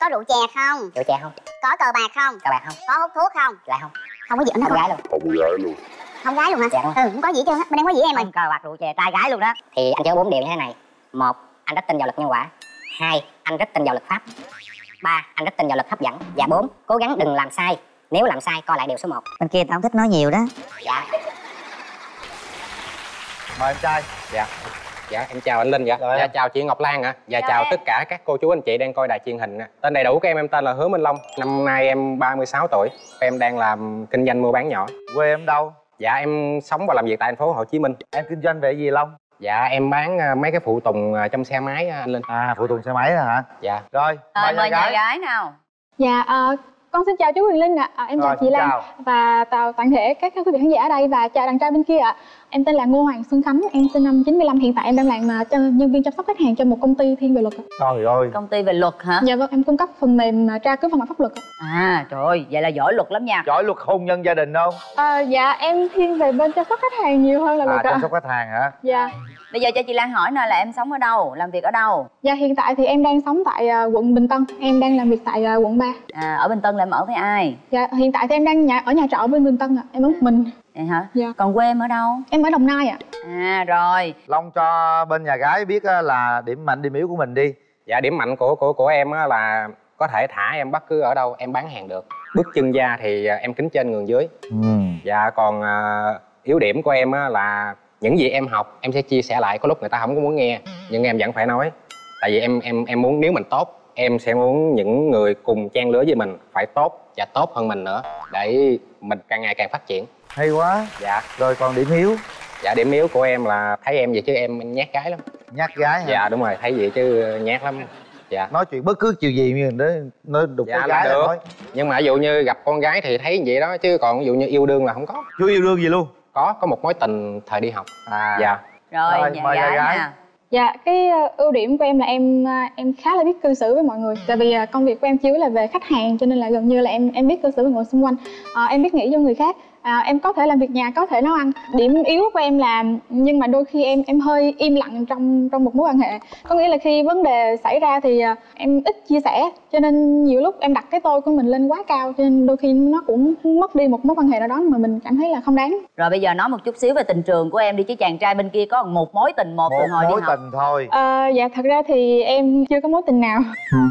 Có rượu chè không? Rượu chè không? Có cờ bạc không? Cờ bạc không? Có hút thuốc không? Lại không? Không có gì nữa Không gái luôn. Không gái luôn. Không gái luôn hả? Dạ đúng. Không có gì hết trơn á. Bên em có gì em ơi? Không cờ bạc rượu chè trai gái luôn đó. Thì anh chơi 4 điều như thế này. 1. Anh rất tin vào luật nhân quả. 2. Anh rất tin vào luật pháp. 3. Anh rất tin vào luật hấp dẫn. Và 4. Cố gắng đừng làm sai. Nếu làm sai coi lại điều số 1. Bên kia tao không thích nói nhiều đó. Dạ. Mời em trai. Dạ. Dạ em chào anh Linh. Dạ. Rồi. Dạ chào chị Ngọc Lan ạ. Dạ Rồi chào em. tất cả các cô chú anh chị đang coi đài truyền hình. Tên đầy đủ của em tên là Hứa Minh Long. Năm nay em 36 tuổi. Em đang làm kinh doanh mua bán nhỏ. Quê em đâu? Dạ em sống và làm việc tại thành phố Hồ Chí Minh. Em kinh doanh về gì Long? Dạ em bán mấy cái phụ tùng trong xe máy anh Linh. À, phụ tùng xe máy hả? Dạ. Rồi, Mời nhà nhà gái nào. Dạ, con xin chào chú Huyền Linh ạ. Em chào Rồi, chị Lan chào. và chào toàn thể các quý vị khán giả ở đây và chào đàn trai bên kia ạ. Em tên là Ngô Hoàng Xuân Khánh, em sinh năm 95, hiện tại em đang làm nhân viên chăm sóc khách hàng cho một công ty thiên về luật ạ. Trời ơi. Công ty về luật hả? Dạ vâng, em cung cấp phần mềm tra cứu văn bản pháp luật ạ. À trời ơi, vậy là giỏi luật lắm nha. Giỏi luật hôn nhân gia đình không? Dạ, em thiên về bên chăm sóc khách hàng nhiều hơn là luật ạ. Chăm sóc khách hàng hả? Dạ. Bây giờ cho chị Lan hỏi nè là em sống ở đâu, làm việc ở đâu? Dạ, hiện tại thì em đang sống tại quận Bình Tân, em đang làm việc tại quận 3. À, ở Bình Tân là em ở với ai? Dạ, hiện tại thì em đang ở nhà trọ bên Bình Tân ạ, em ở một mình. Vậy hả? Dạ. Còn quê em ở đâu? Em ở Đồng Nai ạ. À rồi. Long cho bên nhà gái biết là điểm mạnh điểm yếu của mình đi. Dạ điểm mạnh của em á là có thể thả em bất cứ ở đâu em bán hàng được. Bước chân ra thì em kính trên nhường dưới. Dạ còn yếu điểm của em á là những gì em học em sẽ chia sẻ lại, có lúc người ta không có muốn nghe nhưng em vẫn phải nói. Tại vì em muốn nếu mình tốt em sẽ muốn những người cùng trang lứa với mình phải tốt và tốt hơn mình nữa để mình càng ngày càng phát triển. Hay quá. Dạ. Rồi còn điểm yếu? Dạ điểm yếu của em là thấy em vậy chứ em nhát gái lắm. Nhát gái hả? Dạ đúng rồi, thấy vậy chứ nhát lắm. Dạ. Nói chuyện bất cứ chuyện gì mình nó đụng Dạ con là gái được. là nói. Nhưng mà ví dụ như gặp con gái thì thấy vậy đó, chứ còn ví dụ như yêu đương là không có. Chú yêu đương gì luôn? Có một mối tình thời đi học. Dạ. Rồi, nhà mời nhà gái gái. nè. Dạ, cái ưu điểm của em là em khá là biết cư xử với mọi người. Tại vì công việc của em chủ yếu là về khách hàng cho nên là gần như là em biết cư xử với người xung quanh. Em biết nghĩ cho người khác. Em có thể làm việc nhà, có thể nấu ăn. Điểm yếu của em là nhưng mà đôi khi em hơi im lặng trong một mối quan hệ. Có nghĩa là khi vấn đề xảy ra thì em ít chia sẻ, cho nên nhiều lúc em đặt cái tôi của mình lên quá cao, cho nên đôi khi nó cũng mất đi một mối quan hệ nào đó mà mình cảm thấy là không đáng. Rồi bây giờ nói một chút xíu về tình trường của em đi, chứ chàng trai bên kia có một mối tình từ hồi đi mối học. tình thôi. Dạ thật ra thì em chưa có mối tình nào.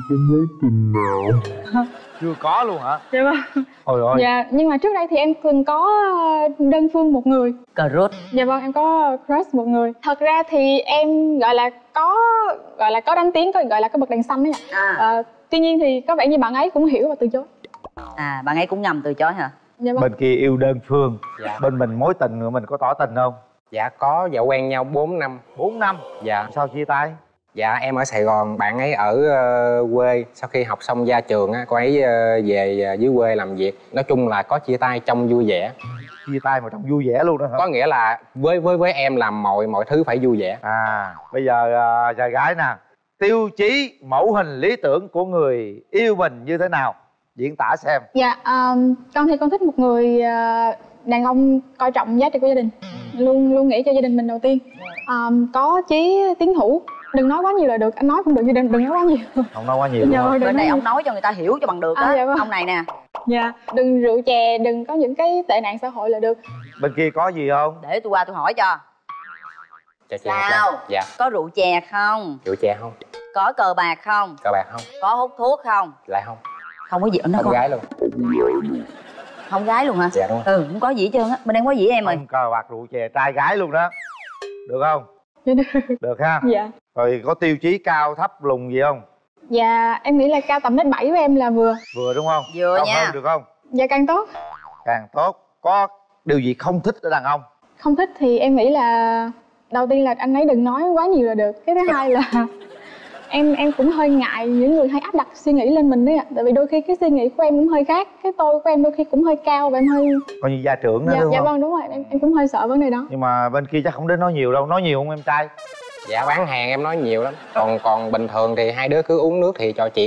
Chưa có luôn hả? Dạ vâng. Ôi ôi. Dạ, nhưng mà trước đây thì em từng có đơn phương một người. Crush. Dạ vâng, em có crush một người. Thật ra thì em gọi là có đánh tiếng, gọi là có bật đèn xanh đấy ạ. Tuy nhiên thì có vẻ như bạn ấy cũng hiểu và từ chối. À, bạn ấy cũng ngầm từ chối hả? Dạ vâng. Bên kia yêu đơn phương. Dạ. Bên mình mối tình người mình có tỏ tình không? Dạ có, dạ quen nhau 4 năm. 4 năm? Dạ. Sao chia tay? Dạ em ở Sài Gòn, bạn ấy ở quê. Sau khi học xong ra trường á, cô ấy về dưới quê làm việc. Nói chung là có chia tay trong vui vẻ. Chia tay mà trong vui vẻ luôn đó hả? Có nghĩa là với em làm mọi thứ phải vui vẻ. Bây giờ trai gái nè, tiêu chí mẫu hình lý tưởng của người yêu mình như thế nào? Diễn tả xem. Dạ, con thì con thích một người đàn ông coi trọng giá trị của gia đình, luôn nghĩ cho gia đình mình đầu tiên, có chí tiến thủ, đừng nói quá nhiều là được, anh nói cũng được nhưng đừng nói quá nhiều. Không nói quá nhiều. Dạ, Bên đây ông nói cho người ta hiểu cho bằng được đó. Dạ vâng. Ông này nè. Dạ, đừng rượu chè, đừng có những cái tệ nạn xã hội là được. Bên kia có gì không? Để tôi qua tôi hỏi cho. Chào chị. Sao? Dạ. Có rượu chè không? Rượu chè không? Có cờ bạc không? Cờ bạc không? Có hút thuốc không? Lại không? Không có gì nó Không gái luôn. Không gái luôn hả? Dạ đúng rồi. Không có gì hết trơn á. Bên em có gì em ơi? Không cờ bạc rượu chè trai gái luôn đó. Được không? Dạ được. Được ha. Dạ. Rồi có tiêu chí cao thấp lùn gì không? Dạ, em nghĩ là cao tầm đến 7 với em là vừa. Vừa đúng không? Vừa Cao nha. hơn được không? Dạ càng tốt. Càng tốt. Có điều gì không thích ở đàn ông? Không thích thì em nghĩ là đầu tiên là anh ấy đừng nói quá nhiều là được. Cái thứ hai là em cũng hơi ngại những người hay áp đặt suy nghĩ lên mình đấy ạ. Tại vì đôi khi cái suy nghĩ của em cũng hơi khác, cái tôi của em đôi khi cũng hơi cao và em hơi Coi như gia trưởng đó dạ, đúng dạ không? vâng đúng rồi, em cũng hơi sợ vấn đề đó. Nhưng mà bên kia chắc không đến nói nhiều đâu. Nói nhiều không em trai? Dạ bán hàng em nói nhiều lắm. Còn bình thường thì hai đứa cứ uống nước thì trò chuyện thôi.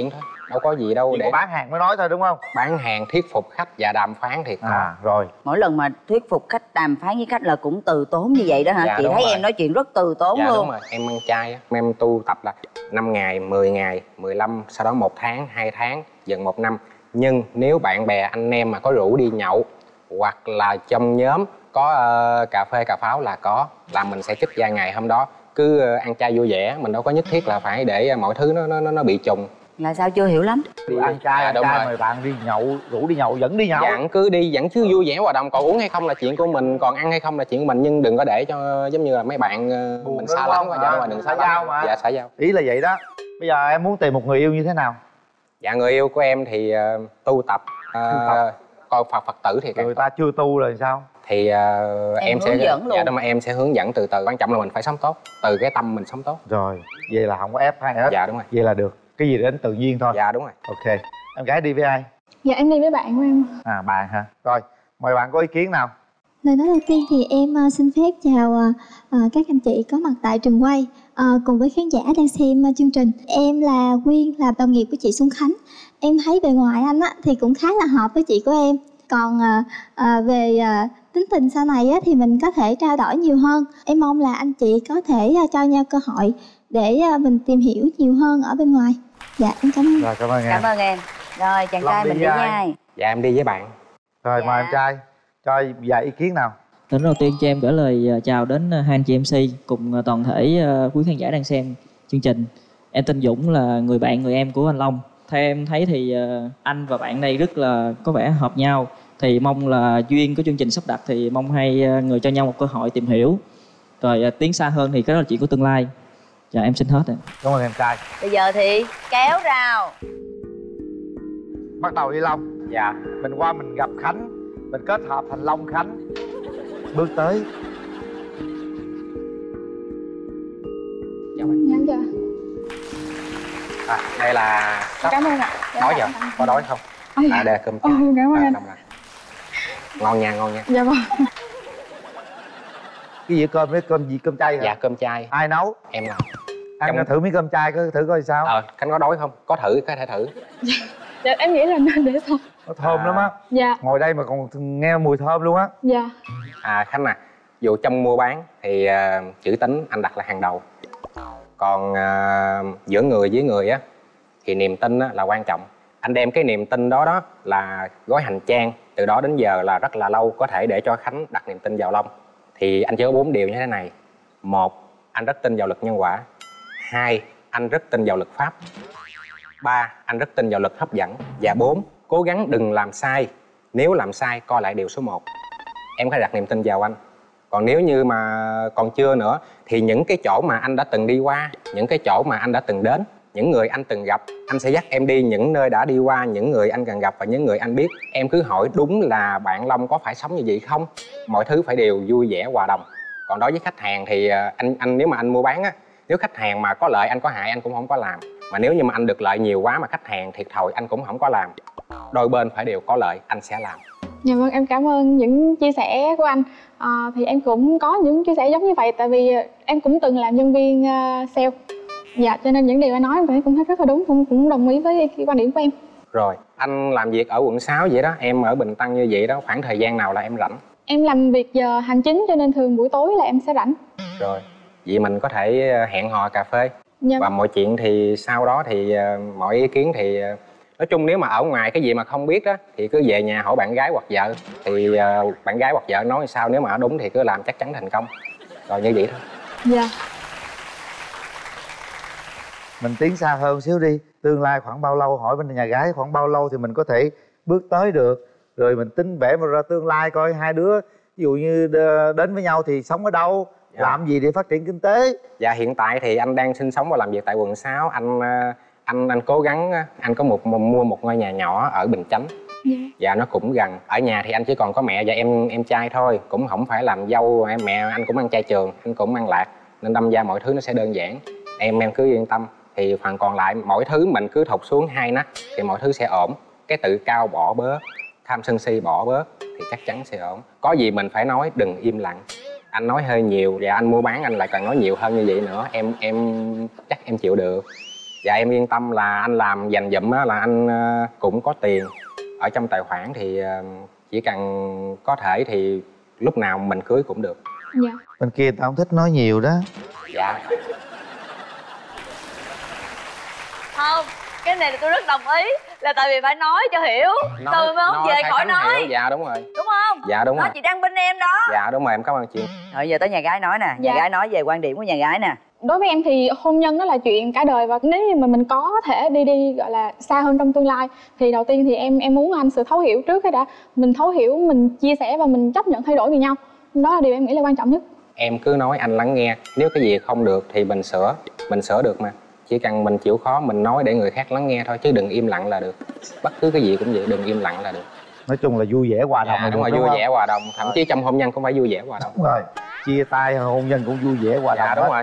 đâu có gì đâu chỉ để có bán hàng mới nói thôi đúng không? bán hàng thuyết phục khách và đàm phán thì có. Rồi. Mỗi lần mà thuyết phục khách, đàm phán với khách là cũng từ tốn như vậy đó hả? Dạ, Chị đúng thấy rồi. em nói chuyện rất từ tốn Dạ luôn. đúng rồi, em ăn chay á. Em tu tập là 5 ngày, 10 ngày, 15, sau đó 1 tháng, 2 tháng, dần 1 năm. Nhưng nếu bạn bè anh em mà có rủ đi nhậu hoặc là trong nhóm có cà phê cà pháo là mình sẽ trích ra ngày hôm đó cứ ăn chay vui vẻ, mình đâu có nhất thiết là phải để mọi thứ nó bị trùng. Là sao chưa hiểu lắm? Đi ăn chay, đúng rồi. mời bạn đi nhậu, rủ đi nhậu vẫn đi nhậu. Vẫn cứ đi, vẫn cứ vui vẻ hòa đồng, còn uống hay không là chuyện của mình, còn ăn hay không là chuyện của mình, nhưng đừng có để cho giống như là mấy bạn mình xa lắm quá. Dạ, mà đừng xa giao mà. Dạ, xã giao. Ý là vậy đó. Bây giờ em muốn tìm một người yêu như thế nào? Dạ, người yêu của em thì tu tập, coi Phật tử thì Người ta chưa tu rồi sao? thì em sẽ hướng dẫn luôn. dạ đúng, mà em sẽ hướng dẫn từ từ. Quan trọng là mình phải sống tốt, từ cái tâm mình sống tốt. Rồi, vậy là không có ép ai hết. Dạ đúng rồi. Vậy là được. Cái gì đến tự nhiên thôi. Dạ đúng rồi. Ok. Em gái đi với ai? Dạ em đi với bạn của em. Bạn hả? Rồi, mời bạn có ý kiến nào? Lời nói đầu tiên thì em xin phép chào các anh chị có mặt tại trường quay cùng với khán giả đang xem chương trình. Em là Quyên, là đồng nghiệp của chị Xuân Khánh. Em thấy bề ngoài anh thì cũng khá là hợp với chị của em. Còn về tính tình sau này thì mình có thể trao đổi nhiều hơn. Em mong là anh chị có thể cho nhau cơ hội để mình tìm hiểu nhiều hơn ở bên ngoài. Dạ em cảm ơn. Rồi, cảm ơn em. Cảm ơn em. Rồi chàng Long trai đi mình đi với ai? nhai. Dạ em đi với bạn. Rồi, Dạ. mời em trai cho vài ý kiến nào. Lần đầu tiên cho em gửi lời chào đến hai anh chị MC cùng toàn thể quý khán giả đang xem chương trình. Em tên Dũng, là người bạn người em của anh Long. Theo em thấy thì anh và bạn đây rất là có vẻ hợp nhau. Thì mong là duyên của chương trình sắp đặt thì mong hai người cho nhau một cơ hội tìm hiểu. Rồi tiến xa hơn thì cái đó là chuyện của tương lai. Dạ em xin hết rồi. Cảm ơn em trai. Bây giờ thì kéo rào. Bắt đầu đi Long. Dạ. Mình qua mình gặp Khánh, mình kết hợp thành Long Khánh. Bước tới. Dạ bạn. Dạ chưa? Đây là Cảm ơn ạ. đói giờ, có đói không? Dạ. Đây là cơm Ồ, cảm ơn anh. đồng là ngon nha, ngon nha. Dạ vâng. Cái gì cơm đấy, cơm gì, cơm chay hả? Dạ cơm chay Ai nấu? em làm. Ăn Trong- thử miếng cơm chay thử coi sao. Khánh có đói không? Có thử, có thể thử. Dạ em nghĩ là nên để sau. Nó thơm lắm á. Dạ. Ngồi đây mà còn nghe mùi thơm luôn á. Dạ. Khánh à, dù trong mua bán thì chữ tín anh đặt là hàng đầu. Còn giữa người với người á thì niềm tin á, là quan trọng. Anh đem cái niềm tin đó là gói hành trang, từ đó đến giờ là rất là lâu, có thể để cho Khánh đặt niềm tin vào Long. Thì anh chỉ có 4 điều như thế này. 1. Anh rất tin vào luật nhân quả. 2. Anh rất tin vào luật pháp. 3. Anh rất tin vào luật hấp dẫn. Và 4. Cố gắng đừng làm sai. Nếu làm sai coi lại điều số 1. Em phải đặt niềm tin vào anh. Còn nếu như mà còn chưa nữa thì những cái chỗ mà anh đã từng đi qua, những cái chỗ mà anh đã từng đến, những người anh từng gặp, anh sẽ dắt em đi những nơi đã đi qua, những người anh cần gặp và những người anh biết. Em cứ hỏi đúng là bạn Long có phải sống như vậy không? Mọi thứ phải đều vui vẻ hòa đồng. Còn đối với khách hàng thì anh nếu mà anh mua bán á, nếu khách hàng mà có lợi anh có hại anh cũng không có làm. Mà nếu như mà anh được lợi nhiều quá mà khách hàng thiệt thòi anh cũng không có làm. Đôi bên phải đều có lợi anh sẽ làm. Dạ vâng, em cảm ơn những chia sẻ của anh. Thì em cũng có những chia sẻ giống như vậy, tại vì em cũng từng làm nhân viên sale. Dạ, cho nên những điều anh nói em thấy cũng thấy rất là đúng, cũng đồng ý với cái quan điểm của em. Rồi, anh làm việc ở quận 6 vậy đó, em ở Bình Tân như vậy đó, khoảng thời gian nào là em rảnh? Em làm việc giờ hành chính cho nên thường buổi tối là em sẽ rảnh. Rồi, vậy mình có thể hẹn hò cà phê. Dạ. Và mọi chuyện thì sau đó thì mọi ý kiến thì nói chung nếu mà ở ngoài cái gì mà không biết đó thì cứ về nhà hỏi bạn gái hoặc vợ. Thì bạn gái hoặc vợ nói sao, nếu mà đúng thì cứ làm chắc chắn thành công. Rồi như vậy thôi. Dạ. Mình tiến xa hơn xíu đi. Tương lai khoảng bao lâu, hỏi bên nhà gái khoảng bao lâu thì mình có thể bước tới được. Rồi mình tính vẽ mà ra tương lai coi hai đứa ví dụ như đến với nhau thì sống ở đâu, làm gì để phát triển kinh tế. Dạ hiện tại thì anh đang sinh sống và làm việc tại quận 6. Anh cố gắng, anh có mua một ngôi nhà nhỏ ở Bình Chánh. Dạ nó cũng gần. Ở nhà thì anh chỉ còn có mẹ và em trai thôi, cũng không phải làm dâu. Mẹ anh cũng ăn chay trường, anh cũng ăn lạc, nên đâm ra mọi thứ nó sẽ đơn giản. Em cứ yên tâm. Thì phần còn lại mọi thứ mình cứ thụt xuống 2 nấc thì mọi thứ sẽ ổn. Cái tự cao bỏ bớt, tham sân si bỏ bớt thì chắc chắn sẽ ổn. Có gì mình phải nói, đừng im lặng. Anh nói hơi nhiều và anh mua bán anh lại còn nói nhiều hơn như vậy nữa, em chắc em chịu được. Dạ em yên tâm là anh làm dành dụm á, là anh cũng có tiền ở trong tài khoản, thì chỉ cần có thể thì lúc nào mình cưới cũng được. Dạ. Bên kia tao không thích nói nhiều đó. Dạ. Không, cái này là tôi rất đồng ý, là tại vì phải nói cho hiểu, từ mới không về khỏi nói hiểu. Dạ đúng rồi. đúng không? Dạ đúng Nó rồi. chị đang bên em đó. Dạ đúng rồi, em cảm ơn chị. Rồi giờ tới nhà gái nói nè. Dạ. Nhà gái nói về quan điểm của nhà gái nè. Đối với em thì hôn nhân đó là chuyện cả đời, và nếu như mà mình có thể đi gọi là xa hơn trong tương lai thì đầu tiên thì em muốn anh sự thấu hiểu trước cái đã. Mình thấu hiểu, mình chia sẻ và mình chấp nhận thay đổi vì nhau. Đó là điều em nghĩ là quan trọng nhất. Em cứ nói, anh lắng nghe. Nếu cái gì không được thì mình sửa được mà. Chỉ cần mình chịu khó mình nói để người khác lắng nghe thôi, chứ đừng im lặng là được. Bất cứ cái gì cũng vậy, đừng im lặng là được. Nói chung là vui vẻ hòa đồng. Dạ, đúng rồi, vui vẻ hòa đồng. Thậm chí trong hôn nhân cũng phải vui vẻ hòa đồng. Đúng rồi, chia tay hôn nhân cũng vui vẻ hòa đồng. Dạ đúng rồi.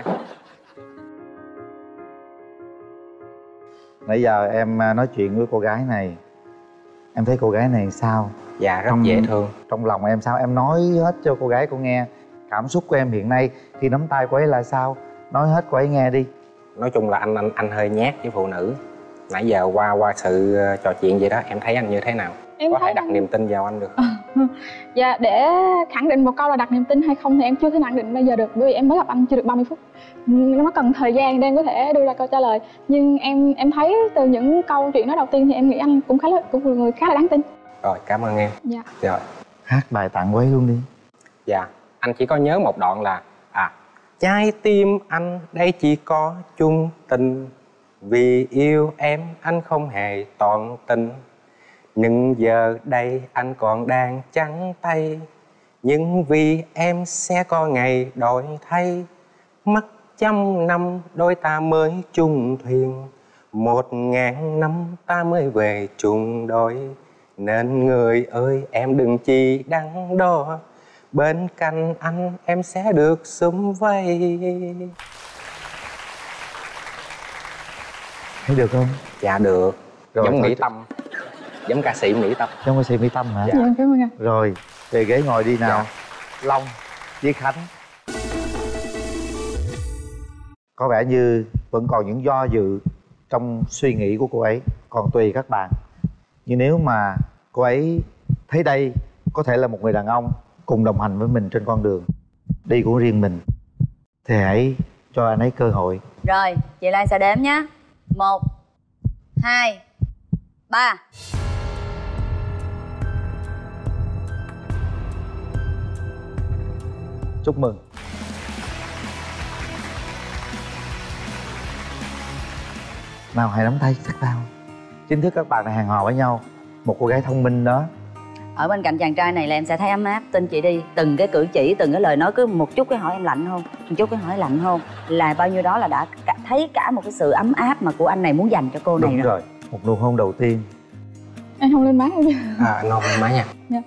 Nãy giờ em nói chuyện với cô gái này, em thấy cô gái này sao? Dạ rất dễ thương. Trong lòng em sao? Em nói hết cho cô gái cô nghe. Cảm xúc của em hiện nay khi nắm tay cô ấy là sao? Nói hết cô ấy nghe đi. Nói chung là anh hơi nhát với phụ nữ. Nãy giờ qua sự trò chuyện vậy đó, em thấy anh như thế nào? Em có thấy thể đặt niềm tin vào anh được không? Dạ, để khẳng định một câu là đặt niềm tin hay không thì em chưa thể khẳng định bây giờ được, bởi vì em mới gặp anh chưa được 30 phút. Nó cần thời gian để em có thể đưa ra câu trả lời. Nhưng em thấy từ những câu chuyện đó đầu tiên thì em nghĩ anh cũng là người khá là đáng tin. Rồi, cảm ơn em. Dạ. Rồi. Hát bài tặng cô ấy luôn đi. Dạ, anh chỉ có nhớ một đoạn là trái tim anh đây chỉ có chung tình, vì yêu em anh không hề toàn tình. Nhưng giờ đây anh còn đang trắng tay, nhưng vì em sẽ có ngày đổi thay. Mất 100 năm đôi ta mới chung thuyền, 1000 năm ta mới về chung đôi. Nên người ơi em đừng chi đắn đo, bên cạnh anh em sẽ được sum vầy. Thấy được không? Dạ được. Rồi, giống thôi Mỹ Tâm, giống ca sĩ Mỹ Tâm. Giống ca sĩ Mỹ Tâm hả? Dạ, cảm ơn anh. Rồi, về ghế ngồi đi nào. Dạ. Long với Khánh. Có vẻ như vẫn còn những do dự trong suy nghĩ của cô ấy. Còn tùy các bạn. Nhưng nếu mà cô ấy thấy đây có thể là một người đàn ông cùng đồng hành với mình trên con đường đi của riêng mình, thì hãy cho anh ấy cơ hội. Rồi, chị Lan sẽ đếm nhé. 1, 2, 3. Chúc mừng. Nào hãy nắm tay sát tao. Chính thức các bạn đã hẹn hò với nhau. Một cô gái thông minh đó. Ở bên cạnh chàng trai này là em sẽ thấy ấm áp. Tin chị đi, từng cái cử chỉ, từng cái lời nói, cứ một chút cái hỏi em lạnh không, một chút cái hỏi lạnh không, là bao nhiêu đó là đã thấy cả một cái sự ấm áp mà của anh này muốn dành cho cô này. Đúng rồi. Một nụ hôn đầu tiên. Anh hôn lên má em. Anh hôn lên má nha. Dạ.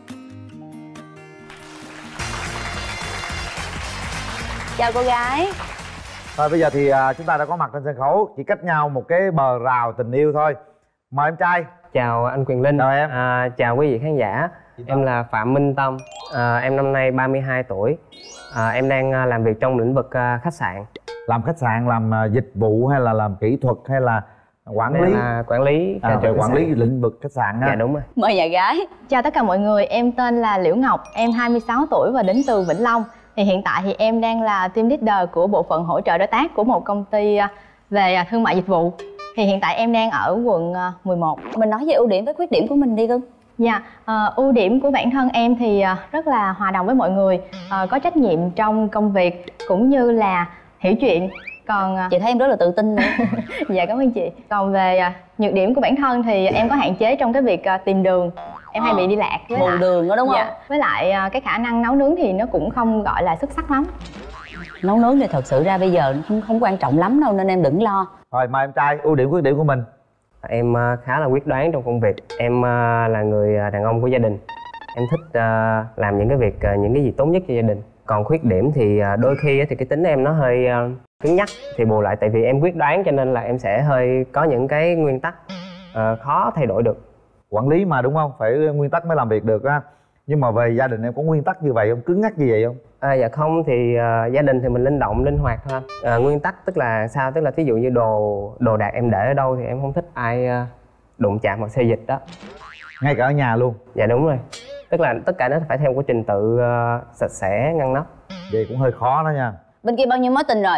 Chào cô gái. Thôi bây giờ thì chúng ta đã có mặt trên sân khấu, chỉ cách nhau một cái bờ rào tình yêu thôi. Mời em trai. Chào anh Quyền Linh. Chào em. Chào quý vị khán giả. Em là Phạm Minh Tâm. Em năm nay 32 tuổi. Em đang làm việc trong lĩnh vực khách sạn. Làm khách sạn, làm dịch vụ hay là làm kỹ thuật hay là quản lý? Là quản lý. Về quản lý lĩnh vực khách sạn á. Dạ đúng rồi. Mời nhà gái. Chào tất cả mọi người, em tên là Liễu Ngọc, em 26 tuổi và đến từ Vĩnh Long. Thì hiện tại thì em đang là team leader của bộ phận hỗ trợ đối tác của một công ty về thương mại dịch vụ. Thì hiện tại em đang ở quận 11. Mình nói về ưu điểm với khuyết điểm của mình đi cưng. Dạ, ưu điểm của bản thân em thì rất là hòa đồng với mọi người, có trách nhiệm trong công việc cũng như là hiểu chuyện. Còn chị thấy em rất là tự tin nữa. Dạ cảm ơn chị. Còn về nhược điểm của bản thân thì em có hạn chế trong cái việc tìm đường. Em hay bị đi lạc. Mù đường đó đúng không? Dạ. Với lại cái khả năng nấu nướng thì nó cũng không gọi là xuất sắc lắm. Nấu nướng thì thật sự ra bây giờ không quan trọng lắm đâu, nên em đừng lo. Rồi mời em trai, ưu điểm khuyết điểm của mình. Em khá là quyết đoán trong công việc. Em là người đàn ông của gia đình. Em thích làm những cái việc, những cái gì tốt nhất cho gia đình. Còn khuyết điểm thì đôi khi thì cái tính em nó hơi cứng nhắc. Thì bù lại tại vì em quyết đoán cho nên là em sẽ hơi có những cái nguyên tắc khó thay đổi được. Quản lý mà đúng không? Phải nguyên tắc mới làm việc được á. Nhưng mà về gia đình em có nguyên tắc như vậy không, cứng nhắc như vậy không? Dạ không, thì gia đình thì mình linh động linh hoạt thôi. Nguyên tắc tức là sao, tức là ví dụ như đồ đạc em để ở đâu thì em không thích ai đụng chạm hoặc xê dịch đó. Ngay cả ở nhà luôn? Dạ đúng rồi, tức là tất cả nó phải theo một trình tự sạch sẽ ngăn nắp. Vậy cũng hơi khó đó nha. Bên kia bao nhiêu mối tình rồi?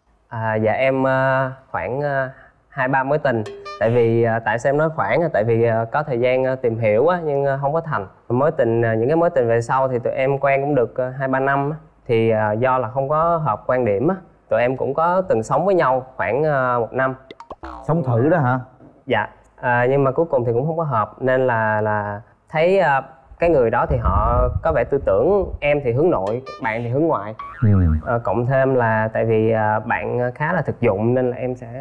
Dạ em khoảng 2-3 mối tình. Tại vì tại sao em nói khoảng, tại vì có thời gian tìm hiểu á, nhưng không có thành. Mối tình, những cái mối tình về sau thì tụi em quen cũng được 2-3 năm á. Thì do là không có hợp quan điểm á, tụi em cũng có từng sống với nhau khoảng 1 năm. Sống thử đó hả? Dạ, nhưng mà cuối cùng thì cũng không có hợp. Nên là thấy cái người đó thì họ có vẻ tư tưởng, em thì hướng nội, bạn thì hướng ngoại. Cộng thêm là tại vì bạn khá là thực dụng nên là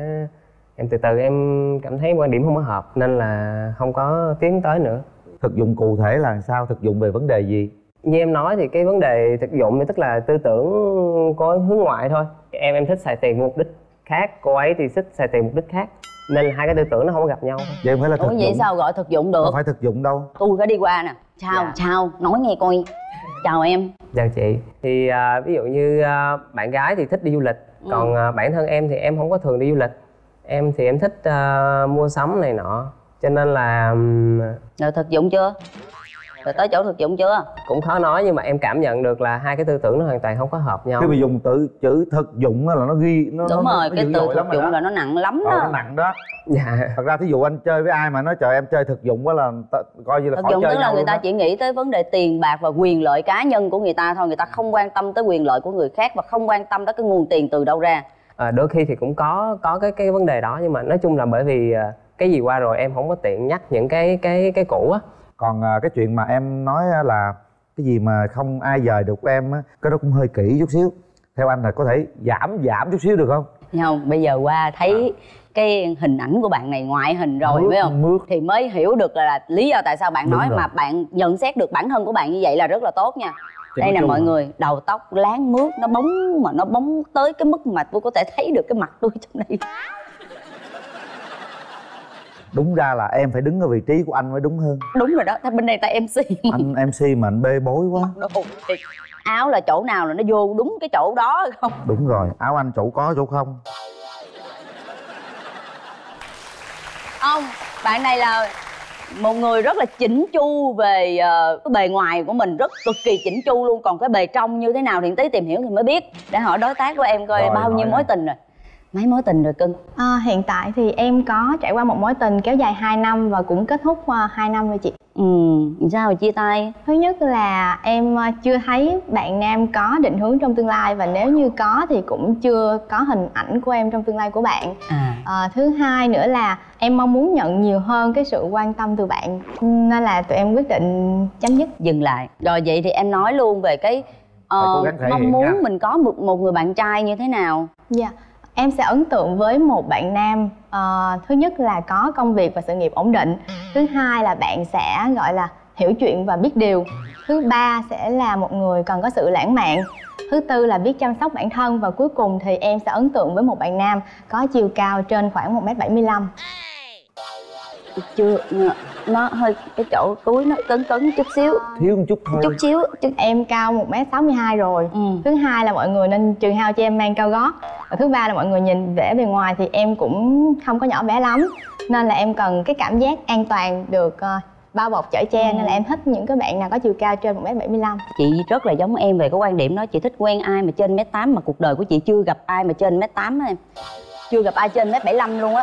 em từ từ em cảm thấy quan điểm không có hợp nên là không có tiến tới nữa. Thực dụng cụ thể là sao? Thực dụng về vấn đề gì? Như em nói thì cái vấn đề thực dụng thì tức là tư tưởng có hướng ngoại thôi. Em thích xài tiền mục đích khác, cô ấy thì thích xài tiền mục đích khác. Nên là hai cái tư tưởng nó không có gặp nhau. Vậy mới là thực dụng. Vậy sao gọi thực dụng được? Không phải thực dụng đâu. Tôi phải đi qua nè. Chào, nói nghe coi. Chào em. Chào chị. Thì ví dụ như bạn gái thì thích đi du lịch. Còn bản thân em thì em không có thường đi du lịch. Em thì em thích mua sắm này nọ. Cho nên là... Rồi thực dụng chưa? Rồi tới chỗ thực dụng chưa? Cũng khó nói, nhưng mà em cảm nhận được là hai cái tư tưởng nó hoàn toàn không có hợp nhau. Khi mà dùng chữ thực dụng là nó ghi nó đúng rồi, cái từ thực dụng đó. là nó nặng lắm đó. Nó nặng đó. Dạ. Thật ra thí dụ anh chơi với ai mà nói trời em chơi thực dụng quá là coi như là thực khỏi dụng chơi tức là người ta đó. chỉ nghĩ tới vấn đề tiền bạc và quyền lợi cá nhân của người ta thôi. Người ta không quan tâm tới quyền lợi của người khác và không quan tâm tới cái nguồn tiền từ đâu ra. Đôi khi thì cũng có cái vấn đề đó, nhưng mà nói chung là bởi vì cái gì qua rồi em không có tiện nhắc những cái cũ á. Còn cái chuyện mà em nói là cái gì mà không ai dời được của em á, cái đó cũng hơi kỹ chút xíu. Theo anh là có thể giảm chút xíu được không? Không, bây giờ qua thấy cái hình ảnh của bạn này, ngoại hình rồi phải không? Thì mới hiểu được là lý do tại sao bạn nói mà bạn nhận xét được bản thân của bạn như vậy là rất là tốt nha. Đây nè mọi người, đầu tóc láng mướt, nó bóng mà nó bóng tới cái mức mà tôi có thể thấy được cái mặt tôi trong đây. Đúng ra là em phải đứng ở vị trí của anh mới đúng hơn. Đúng rồi đó, bên đây tại MC mà. Anh MC mà anh bê bối quá. Áo là chỗ nào là nó vô đúng cái chỗ đó không? Đúng rồi, áo anh chỗ có chỗ không. Ông, bạn này là một người rất là chỉnh chu về cái bề ngoài của mình, rất cực kỳ chỉnh chu luôn. Còn cái bề trong như thế nào thì tí tìm hiểu thì mới biết. Để hỏi đối tác của em coi rồi, bao nhiêu mối tình rồi. Mấy mối tình rồi cưng? Hiện tại thì em có trải qua một mối tình kéo dài 2 năm và cũng kết thúc 2 năm rồi chị. Sao rồi chia tay? Thứ nhất là em chưa thấy bạn nam có định hướng trong tương lai, và nếu như có thì cũng chưa có hình ảnh của em trong tương lai của bạn. Thứ hai nữa là em mong muốn nhận nhiều hơn cái sự quan tâm từ bạn, nên là tụi em quyết định chấm dứt, dừng lại. Rồi vậy thì em nói luôn về cái mong muốn mình có một người bạn trai như thế nào? Dạ, em sẽ ấn tượng với một bạn nam thứ nhất là có công việc và sự nghiệp ổn định. Thứ hai là bạn sẽ gọi là hiểu chuyện và biết điều. Thứ ba sẽ là một người cần có sự lãng mạn. Thứ tư là biết chăm sóc bản thân. Và cuối cùng thì em sẽ ấn tượng với một bạn nam có chiều cao trên khoảng 1m75. Chưa, nó hơi cái chỗ túi nó cấn chút xíu. Thiếu một chút thôi. Chút xíu, em cao 1m62 rồi. Thứ hai là mọi người nên trừ hao cho em mang cao gót. Và thứ ba là mọi người nhìn vẻ bề ngoài thì em cũng không có nhỏ bé lắm, nên là em cần cái cảm giác an toàn được bao bọc chở che. Nên là em thích những cái bạn nào có chiều cao trên 1m75. Chị rất là giống em về cái quan điểm đó. Chị thích quen ai mà trên 1m8, mà cuộc đời của chị chưa gặp ai mà trên 1m8 em. Chưa gặp ai trên 1m75 luôn á.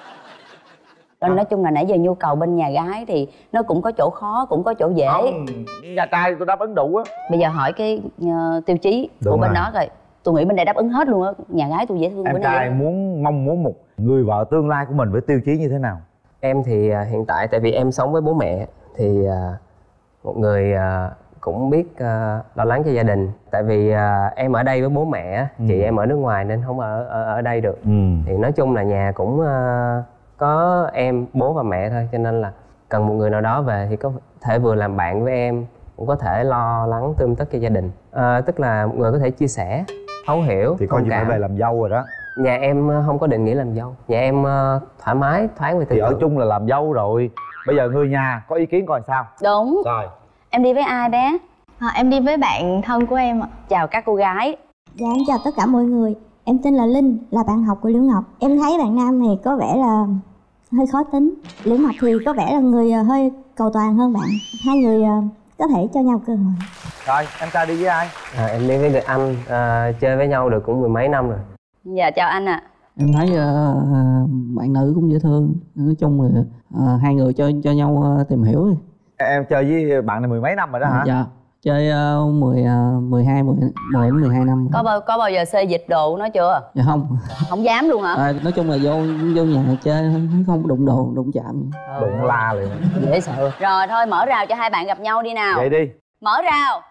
Nói chung là nãy giờ nhu cầu bên nhà gái thì nó cũng có chỗ khó, cũng có chỗ dễ. Không, nhà trai tôi đáp ứng đủ á. Bây giờ hỏi cái tiêu chí của bên đó rồi. Tôi nghĩ bên đây đáp ứng hết luôn á. Nhà gái tôi dễ thương. Em trai mong muốn một người vợ tương lai của mình với tiêu chí như thế nào? Em thì hiện tại tại vì em sống với bố mẹ thì một người cũng biết lo lắng cho gia đình. Tại vì em ở đây với bố mẹ, chị em ở nước ngoài nên không ở đây được. Thì nói chung là nhà cũng có em, bố và mẹ thôi, cho nên là cần một người nào đó về thì có thể vừa làm bạn với em, cũng có thể lo lắng tươm tất cho gia đình. Tức là một người có thể chia sẻ, thấu hiểu, thì coi như phải về làm dâu rồi đó. Nhà em không có định nghĩa làm dâu, nhà em thoải mái, thoáng về tư thì tưởng. ở chung là làm dâu rồi. Bây giờ người nhà có ý kiến coi sao? Đúng rồi. Em đi với ai bé? Em đi với bạn thân của em ạ. Chào các cô gái. Dạ em chào tất cả mọi người. Em tên là Linh, là bạn học của Liễu Ngọc. Em thấy bạn nam này có vẻ là hơi khó tính. Liễu Ngọc thì có vẻ là người hơi cầu toàn hơn bạn. Hai người có thể cho nhau cơ hội. Rồi em trai đi với ai? Em đi với người anh, chơi với nhau được cũng mười mấy năm rồi. Dạ chào anh ạ. Em thấy bạn nữ cũng dễ thương. Nói chung là hai người cho nhau tìm hiểu. Em chơi với bạn này mười mấy năm rồi đó hả? Dạ, chơi 10 đến 12 năm. Có bao giờ xê dịch đồ của nó chưa? Dạ không. Không dám luôn hả? Nói chung là vô nhà chơi không đụng đồ, đụng chạm. Đụng la liền. Dễ sợ. Rồi thôi mở rào cho hai bạn gặp nhau đi nào. Vậy đi. Mở rào.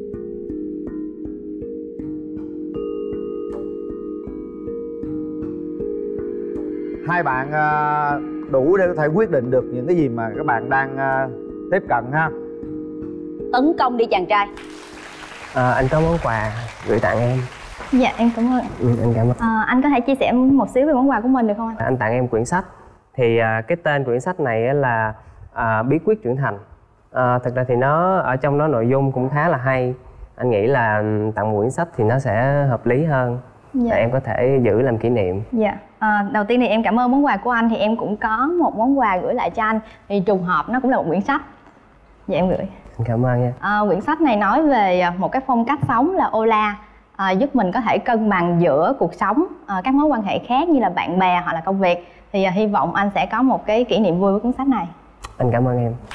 Hai bạn đủ để có thể quyết định được những cái gì mà các bạn đang tiếp cận ha. Tấn công đi chàng trai. Anh có món quà gửi tặng em. Dạ em cảm ơn. Anh cảm ơn. Anh có thể chia sẻ một xíu về món quà của mình được không anh? Anh tặng em quyển sách. Thì cái tên quyển sách này là Bí quyết trưởng thành. Thực ra thì nó ở trong đó nội dung cũng khá là hay. Anh nghĩ là tặng một quyển sách thì nó sẽ hợp lý hơn. Dạ. Để em có thể giữ làm kỷ niệm. Dạ. Đầu tiên thì em cảm ơn món quà của anh. Thì em cũng có một món quà gửi lại cho anh. Thì trùng hợp nó cũng là một quyển sách. Dạ em gửi. Cảm ơn nha. Quyển sách này nói về một cái phong cách sống là Ola, giúp mình có thể cân bằng giữa cuộc sống, các mối quan hệ khác như là bạn bè hoặc là công việc. Thì hy vọng anh sẽ có một cái kỷ niệm vui với cuốn sách này. Anh cảm ơn em.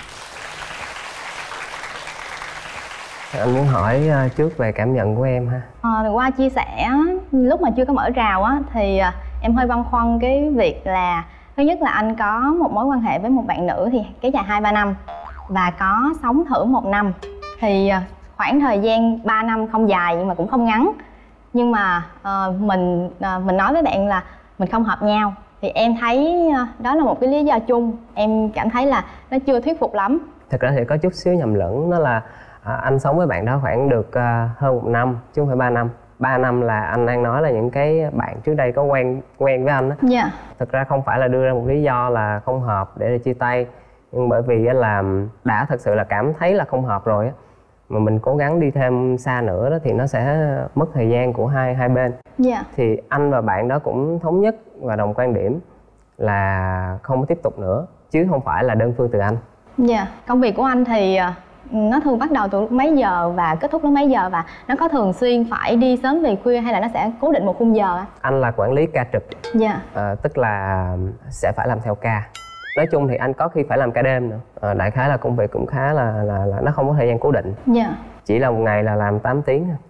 Anh muốn hỏi trước về cảm nhận của em ha. Qua chia sẻ lúc mà chưa có mở rào á thì em hơi băn khoăn cái việc là thứ nhất là anh có một mối quan hệ với một bạn nữ thì kéo dài 2-3 năm và có sống thử 1 năm. Thì khoảng thời gian 3 năm không dài nhưng mà cũng không ngắn. Nhưng mà mình nói với bạn là mình không hợp nhau. Thì em thấy đó là một cái lý do chung. Em cảm thấy là nó chưa thuyết phục lắm. Thật ra thì có chút xíu nhầm lẫn. Đó là anh sống với bạn đó khoảng được hơn 1 năm chứ không phải 3 năm. 3 năm là anh đang nói là những cái bạn trước đây có quen với anh á. Dạ. Thực ra không phải là đưa ra một lý do là không hợp để chia tay. Nhưng bởi vì là đã thật sự là cảm thấy là không hợp rồi á, mà mình cố gắng đi thêm xa nữa đó thì nó sẽ mất thời gian của hai bên. Dạ. Thì anh và bạn đó cũng thống nhất và đồng quan điểm là không có tiếp tục nữa, chứ không phải là đơn phương từ anh. Dạ. Công việc của anh thì nó thường bắt đầu từ lúc mấy giờ và kết thúc lúc mấy giờ, và nó có thường xuyên phải đi sớm về khuya hay là nó sẽ cố định một khung giờ? Anh là quản lý ca trực. Dạ. Tức là sẽ phải làm theo ca. Nói chung thì anh có khi phải làm ca đêm nữa. Đại khái là công việc cũng khá là nó không có thời gian cố định. Dạ. Chỉ là một ngày là làm 8 tiếng thôi.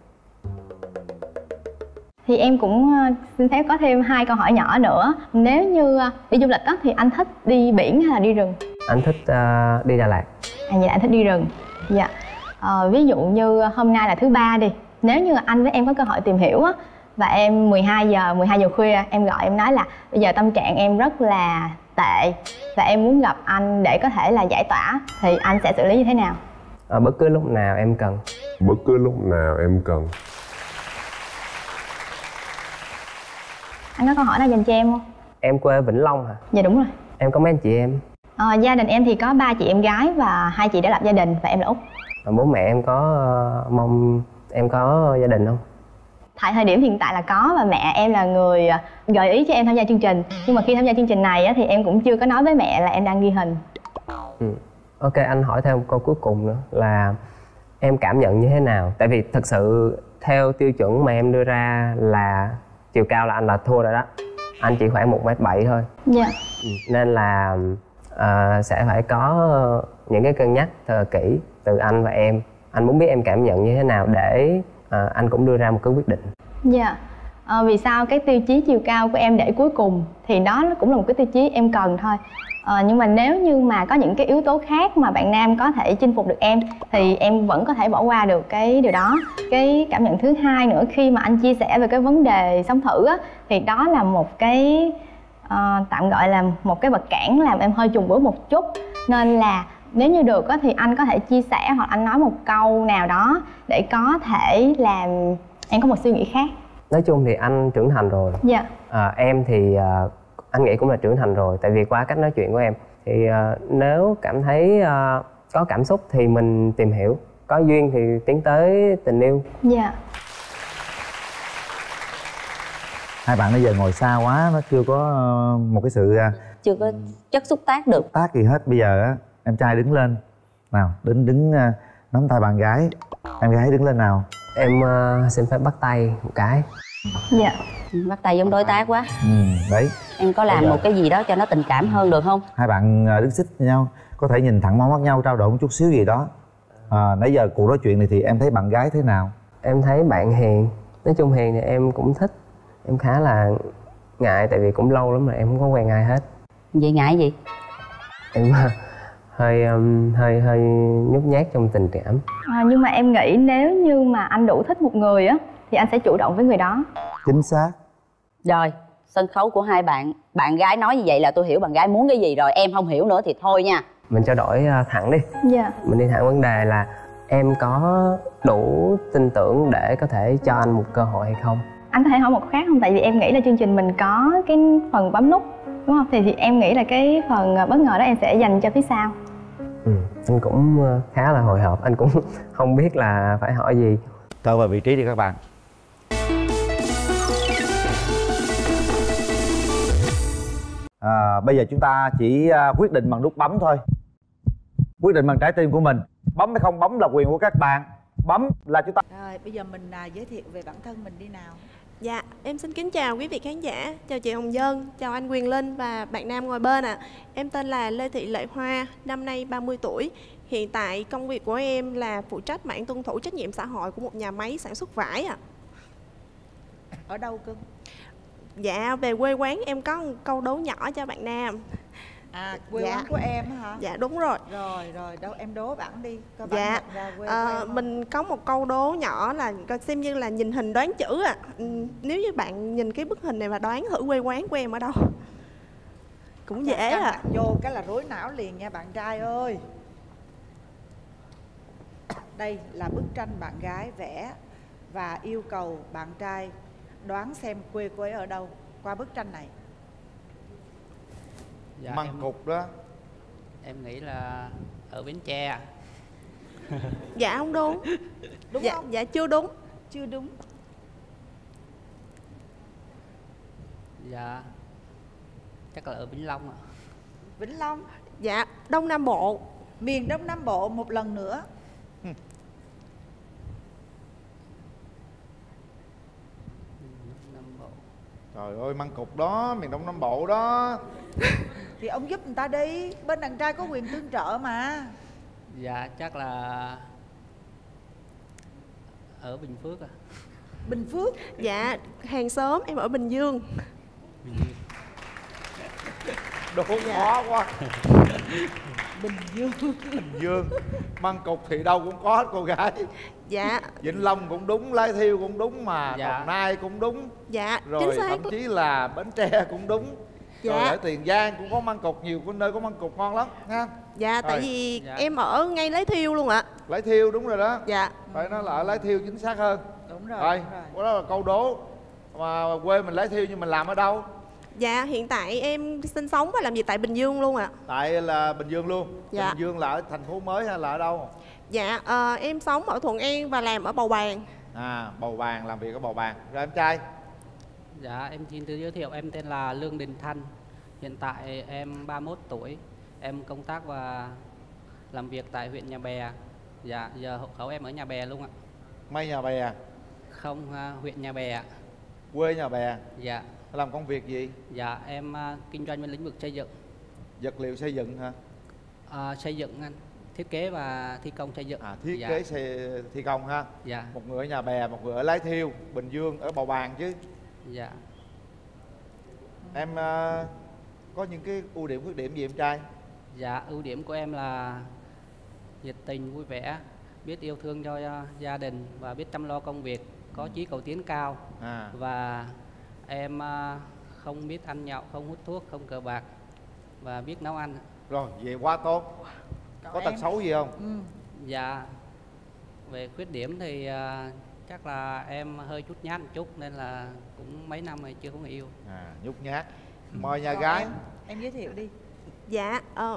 Thì em cũng xin phép có thêm 2 câu hỏi nhỏ nữa. Nếu như đi du lịch đó thì anh thích đi biển hay là đi rừng? Anh thích đi Đà Lạt. Vậy là anh thích đi rừng. Dạ. Ví dụ như hôm nay là thứ Ba đi. Nếu như anh với em có cơ hội tìm hiểu á, và em 12 giờ khuya em gọi em nói là bây giờ tâm trạng em rất là tệ và em muốn gặp anh để có thể là giải tỏa, thì anh sẽ xử lý như thế nào? Bất cứ lúc nào em cần. Bất cứ lúc nào em cần. Anh có câu hỏi nào dành cho em không? Em quê Vĩnh Long hả? Dạ đúng rồi. Em có mấy anh chị em? Gia đình em thì có 3 chị em gái và 2 chị đã lập gia đình và em là út. Bố mẹ em có mong em có gia đình không? Tại thời điểm hiện tại là có, và mẹ em là người gợi ý cho em tham gia chương trình. Nhưng mà khi tham gia chương trình này á, thì em cũng chưa có nói với mẹ là em đang ghi hình. Ok, anh hỏi thêm một câu cuối cùng nữa là em cảm nhận như thế nào? Tại vì thật sự theo tiêu chuẩn mà em đưa ra là chiều cao là anh là thua rồi đó. Anh chỉ khoảng 1m7 thôi. Dạ. Nên là sẽ phải có những cái cân nhắc thật là kỹ từ anh và em. Anh muốn biết em cảm nhận như thế nào để anh cũng đưa ra một cái quyết định. Dạ. Vì sao cái tiêu chí chiều cao của em để cuối cùng thì đó cũng là một cái tiêu chí em cần thôi. Nhưng mà nếu như mà có những cái yếu tố khác mà bạn nam có thể chinh phục được em thì em vẫn có thể bỏ qua được cái điều đó. Cái cảm nhận thứ hai nữa khi mà anh chia sẻ về cái vấn đề sống thử á, thì đó là một cái tạm gọi là một cái vật cản làm em hơi chùng bước một chút. Nên là nếu như được á, thì anh có thể chia sẻ hoặc anh nói một câu nào đó để có thể làm em có một suy nghĩ khác. Nói chung thì anh trưởng thành rồi. Dạ. Em thì anh nghĩ cũng là trưởng thành rồi. Tại vì qua cách nói chuyện của em thì nếu cảm thấy có cảm xúc thì mình tìm hiểu, có duyên thì tiến tới tình yêu. Dạ. Hai bạn bây giờ ngồi xa quá, nó chưa có một cái sự chưa có chất xúc tác được. tác gì hết. Bây giờ á, em trai đứng lên nào, đứng nắm tay bạn gái, em gái đứng lên nào. Em xin phép bắt tay một cái. Dạ. Bắt tay giống đối tác quá. Đấy. Em có làm một cái gì đó cho nó tình cảm hơn được không? Hai bạn đứng xích với nhau, có thể nhìn thẳng vào mắt nhau, trao đổi một chút xíu gì đó. Nãy giờ cuộc nói chuyện này thì em thấy bạn gái thế nào? Em thấy bạn hiền, nói chung hiền thì em cũng thích. Em khá là ngại tại vì cũng lâu lắm rồi em không có quen ai hết. Vậy ngại gì? Em hơi nhút nhát trong tình cảm. Nhưng mà em nghĩ nếu như mà anh đủ thích một người á thì anh sẽ chủ động với người đó. Chính xác. Rồi, sân khấu của hai bạn. Bạn gái nói như vậy là tôi hiểu bạn gái muốn cái gì rồi. Em không hiểu nữa thì thôi nha. Mình trao đổi thẳng đi. Dạ. Mình đi thẳng vấn đề là em có đủ tin tưởng để có thể cho anh một cơ hội hay không? Anh có thể hỏi một khác không? Tại vì em nghĩ là chương trình mình có cái phần bấm nút, đúng không? Thì em nghĩ là cái phần bất ngờ đó em sẽ dành cho phía sau. Anh cũng khá là hồi hộp, anh cũng không biết là phải hỏi gì. Trở về vị trí đi các bạn. Bây giờ chúng ta chỉ quyết định bằng nút bấm thôi. Quyết định bằng trái tim của mình. Bấm hay không bấm là quyền của các bạn. Bấm là chúng ta. Rồi bây giờ mình giới thiệu về bản thân mình đi nào. Dạ, em xin kính chào quý vị khán giả, chào chị Hồng Dân, chào anh Quyền Linh và bạn nam ngồi bên ạ. Em tên là Lê Thị Lệ Hoa, năm nay 30 tuổi. Hiện tại công việc của em là phụ trách mảng tuân thủ trách nhiệm xã hội của một nhà máy sản xuất vải ạ. Ở đâu cưng? Dạ, về quê quán em có một câu đố nhỏ cho bạn nam. Quê quán của em hả? Dạ đúng rồi. Rồi đâu em đố bạn đi, coi bạn Dạ, nhận ra quê của em không? mình có một câu đố nhỏ là xem như là nhìn hình đoán chữ ạ. Nếu như bạn nhìn cái bức hình này và đoán thử quê quán của em ở đâu. Cũng dễ ạ. Vô cái là rối não liền nha bạn trai ơi. Đây là bức tranh bạn gái vẽ và yêu cầu bạn trai đoán xem quê cô ấy ở đâu qua bức tranh này. Dạ, Măng cục đó. Em nghĩ là ở Bến Tre. Dạ không đúng. Đúng dạ, không? Dạ chưa đúng. Chưa đúng. Dạ chắc là ở Vĩnh Long ạ. Vĩnh Long. Dạ Đông Nam Bộ. Miền Đông Nam Bộ một lần nữa. Trời ơi, măng cục đó, miền Đông Nam Bộ đó. Thì ông giúp người ta đi, bên đàn trai có quyền tương trợ mà. Dạ chắc là ở Bình Phước ạ. Bình Phước. Dạ hàng xóm, em ở Bình Dương. Đố khó quá. Bình Dương. Bình Dương. Măng cục thì đâu cũng có hết cô gái. Dạ. Vĩnh Long cũng đúng, Lai Thiêu cũng đúng mà, Dạ. Đồng Nai cũng đúng. Dạ Rồi chính xác. thậm chí là Bến Tre cũng đúng. Dạ. Rồi ở Tiền Giang cũng có măng cục, nhiều nơi có măng cục ngon lắm ha. Dạ tại Rồi. vì Dạ. em ở ngay Lấy Thiêu luôn ạ. Lai Thiêu đúng rồi đó. Dạ. Phải nói là ở Lai Thiêu chính xác hơn. Đúng rồi. Rồi, Đúng rồi. đó là câu đố. Mà quê mình Lai Thiêu nhưng mình làm ở đâu? Dạ hiện tại em sinh sống và làm việc tại Bình Dương luôn ạ. Tại là Bình Dương luôn. Dạ. Bình Dương là ở thành phố mới hay là ở đâu? Dạ em sống ở Thuận An và làm ở Bầu Bàng. Bầu Bàng, làm việc ở Bầu Bàng. Rồi em trai? Dạ em xin tự giới thiệu, em tên là Lương Đình Thanh. Hiện tại em 31 tuổi. Em công tác và làm việc tại huyện Nhà Bè. Dạ giờ hộ khẩu em ở Nhà Bè luôn ạ. May Nhà Bè? Không, huyện Nhà Bè ạ. Quê Nhà Bè? Dạ. Làm công việc gì? Dạ em kinh doanh bên lĩnh vực xây dựng. Vật liệu xây dựng hả? Xây dựng anh, thiết kế và thi công xây dựng. Thiết dạ. kế thi công ha. Dạ. Một người ở Nhà Bè, một người ở Lai Thiêu, Bình Dương, ở Bầu Bàng chứ. Dạ. Em có những cái ưu điểm khuyết điểm gì em trai? Dạ ưu điểm của em là nhiệt tình, vui vẻ, biết yêu thương cho gia đình và biết chăm lo công việc, có chí cầu tiến cao. Và em không biết ăn nhậu, không hút thuốc, không cờ bạc và biết nấu ăn. Rồi vậy quá tốt. Có tật xấu gì không? Dạ về khuyết điểm thì chắc là em hơi chút nhát một chút nên là cũng mấy năm rồi chưa có người yêu. Nhút nhát. Mời nhà Còn gái. em giới thiệu đi. Dạ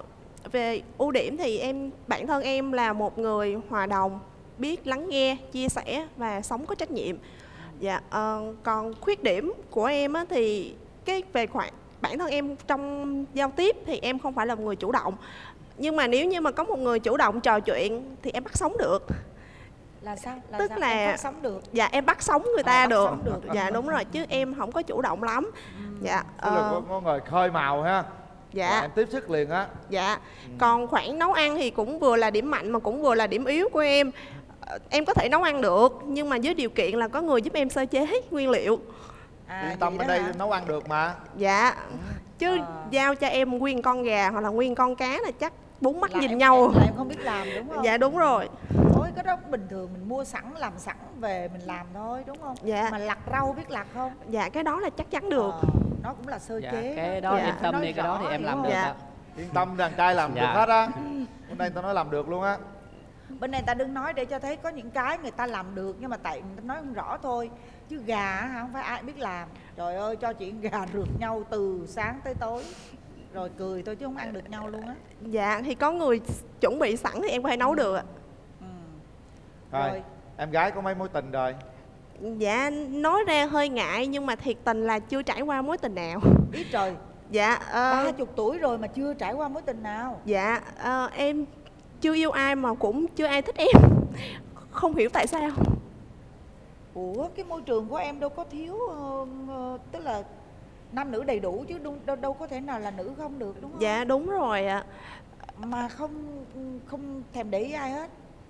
Về ưu điểm thì bản thân em là một người hòa đồng, biết lắng nghe, chia sẻ và sống có trách nhiệm. Dạ, còn khuyết điểm của em á, thì bản thân em trong giao tiếp thì em không phải là một người chủ động. Nhưng mà nếu như mà có một người chủ động trò chuyện thì em bắt sống được. Là sao? Tức là em bắt sống được. Dạ, em bắt sống người ta được. được. Dạ đúng rồi, chứ em không có chủ động lắm. Dạ. Tức là có người khơi mào ha. Dạ. Em tiếp sức liền á. Dạ. Còn khoản nấu ăn thì cũng vừa là điểm mạnh mà cũng vừa là điểm yếu của em. Em có thể nấu ăn được nhưng mà với điều kiện là có người giúp em sơ chế nguyên liệu. Yên tâm, ở đây nấu ăn được mà. Dạ. Chứ giao cho em nguyên con gà hoặc là nguyên con cá là chắc bốn mắt nhìn nhau. Là em không biết làm đúng không? Dạ đúng rồi. Thôi cái đó bình thường mình mua sẵn làm sẵn về mình làm thôi đúng không? Dạ. Mà lặt rau biết lặt không? Dạ cái đó là chắc chắn được. Nó cũng là sơ Dạ, chế. cái đó yên tâm đi, cái đó thì em làm được ạ. Yên tâm, đàn trai làm được hết á. Hôm nay tao nói làm được luôn á. Bên này ta đừng nói để cho thấy có những cái người ta làm được nhưng mà tại người ta nói không rõ thôi. Chứ gà không phải ai biết làm. Trời ơi, cho chuyện gà rượt nhau từ sáng tới tối rồi cười tôi chứ không ăn được nhau luôn á. Dạ thì có người chuẩn bị sẵn thì em có thể nấu được ạ. Rồi, em gái có mấy mối tình rồi? Dạ nói ra hơi ngại nhưng mà thiệt tình là chưa trải qua mối tình nào. Ít trời. Dạ 30 tuổi rồi mà chưa trải qua mối tình nào? Dạ em chưa yêu ai mà cũng chưa ai thích em. Không hiểu tại sao. Ủa cái môi trường của em đâu có thiếu tức là nam nữ đầy đủ chứ đâu có thể nào là nữ không được đúng không? Dạ đúng rồi ạ. Mà không thèm để ý ai hết.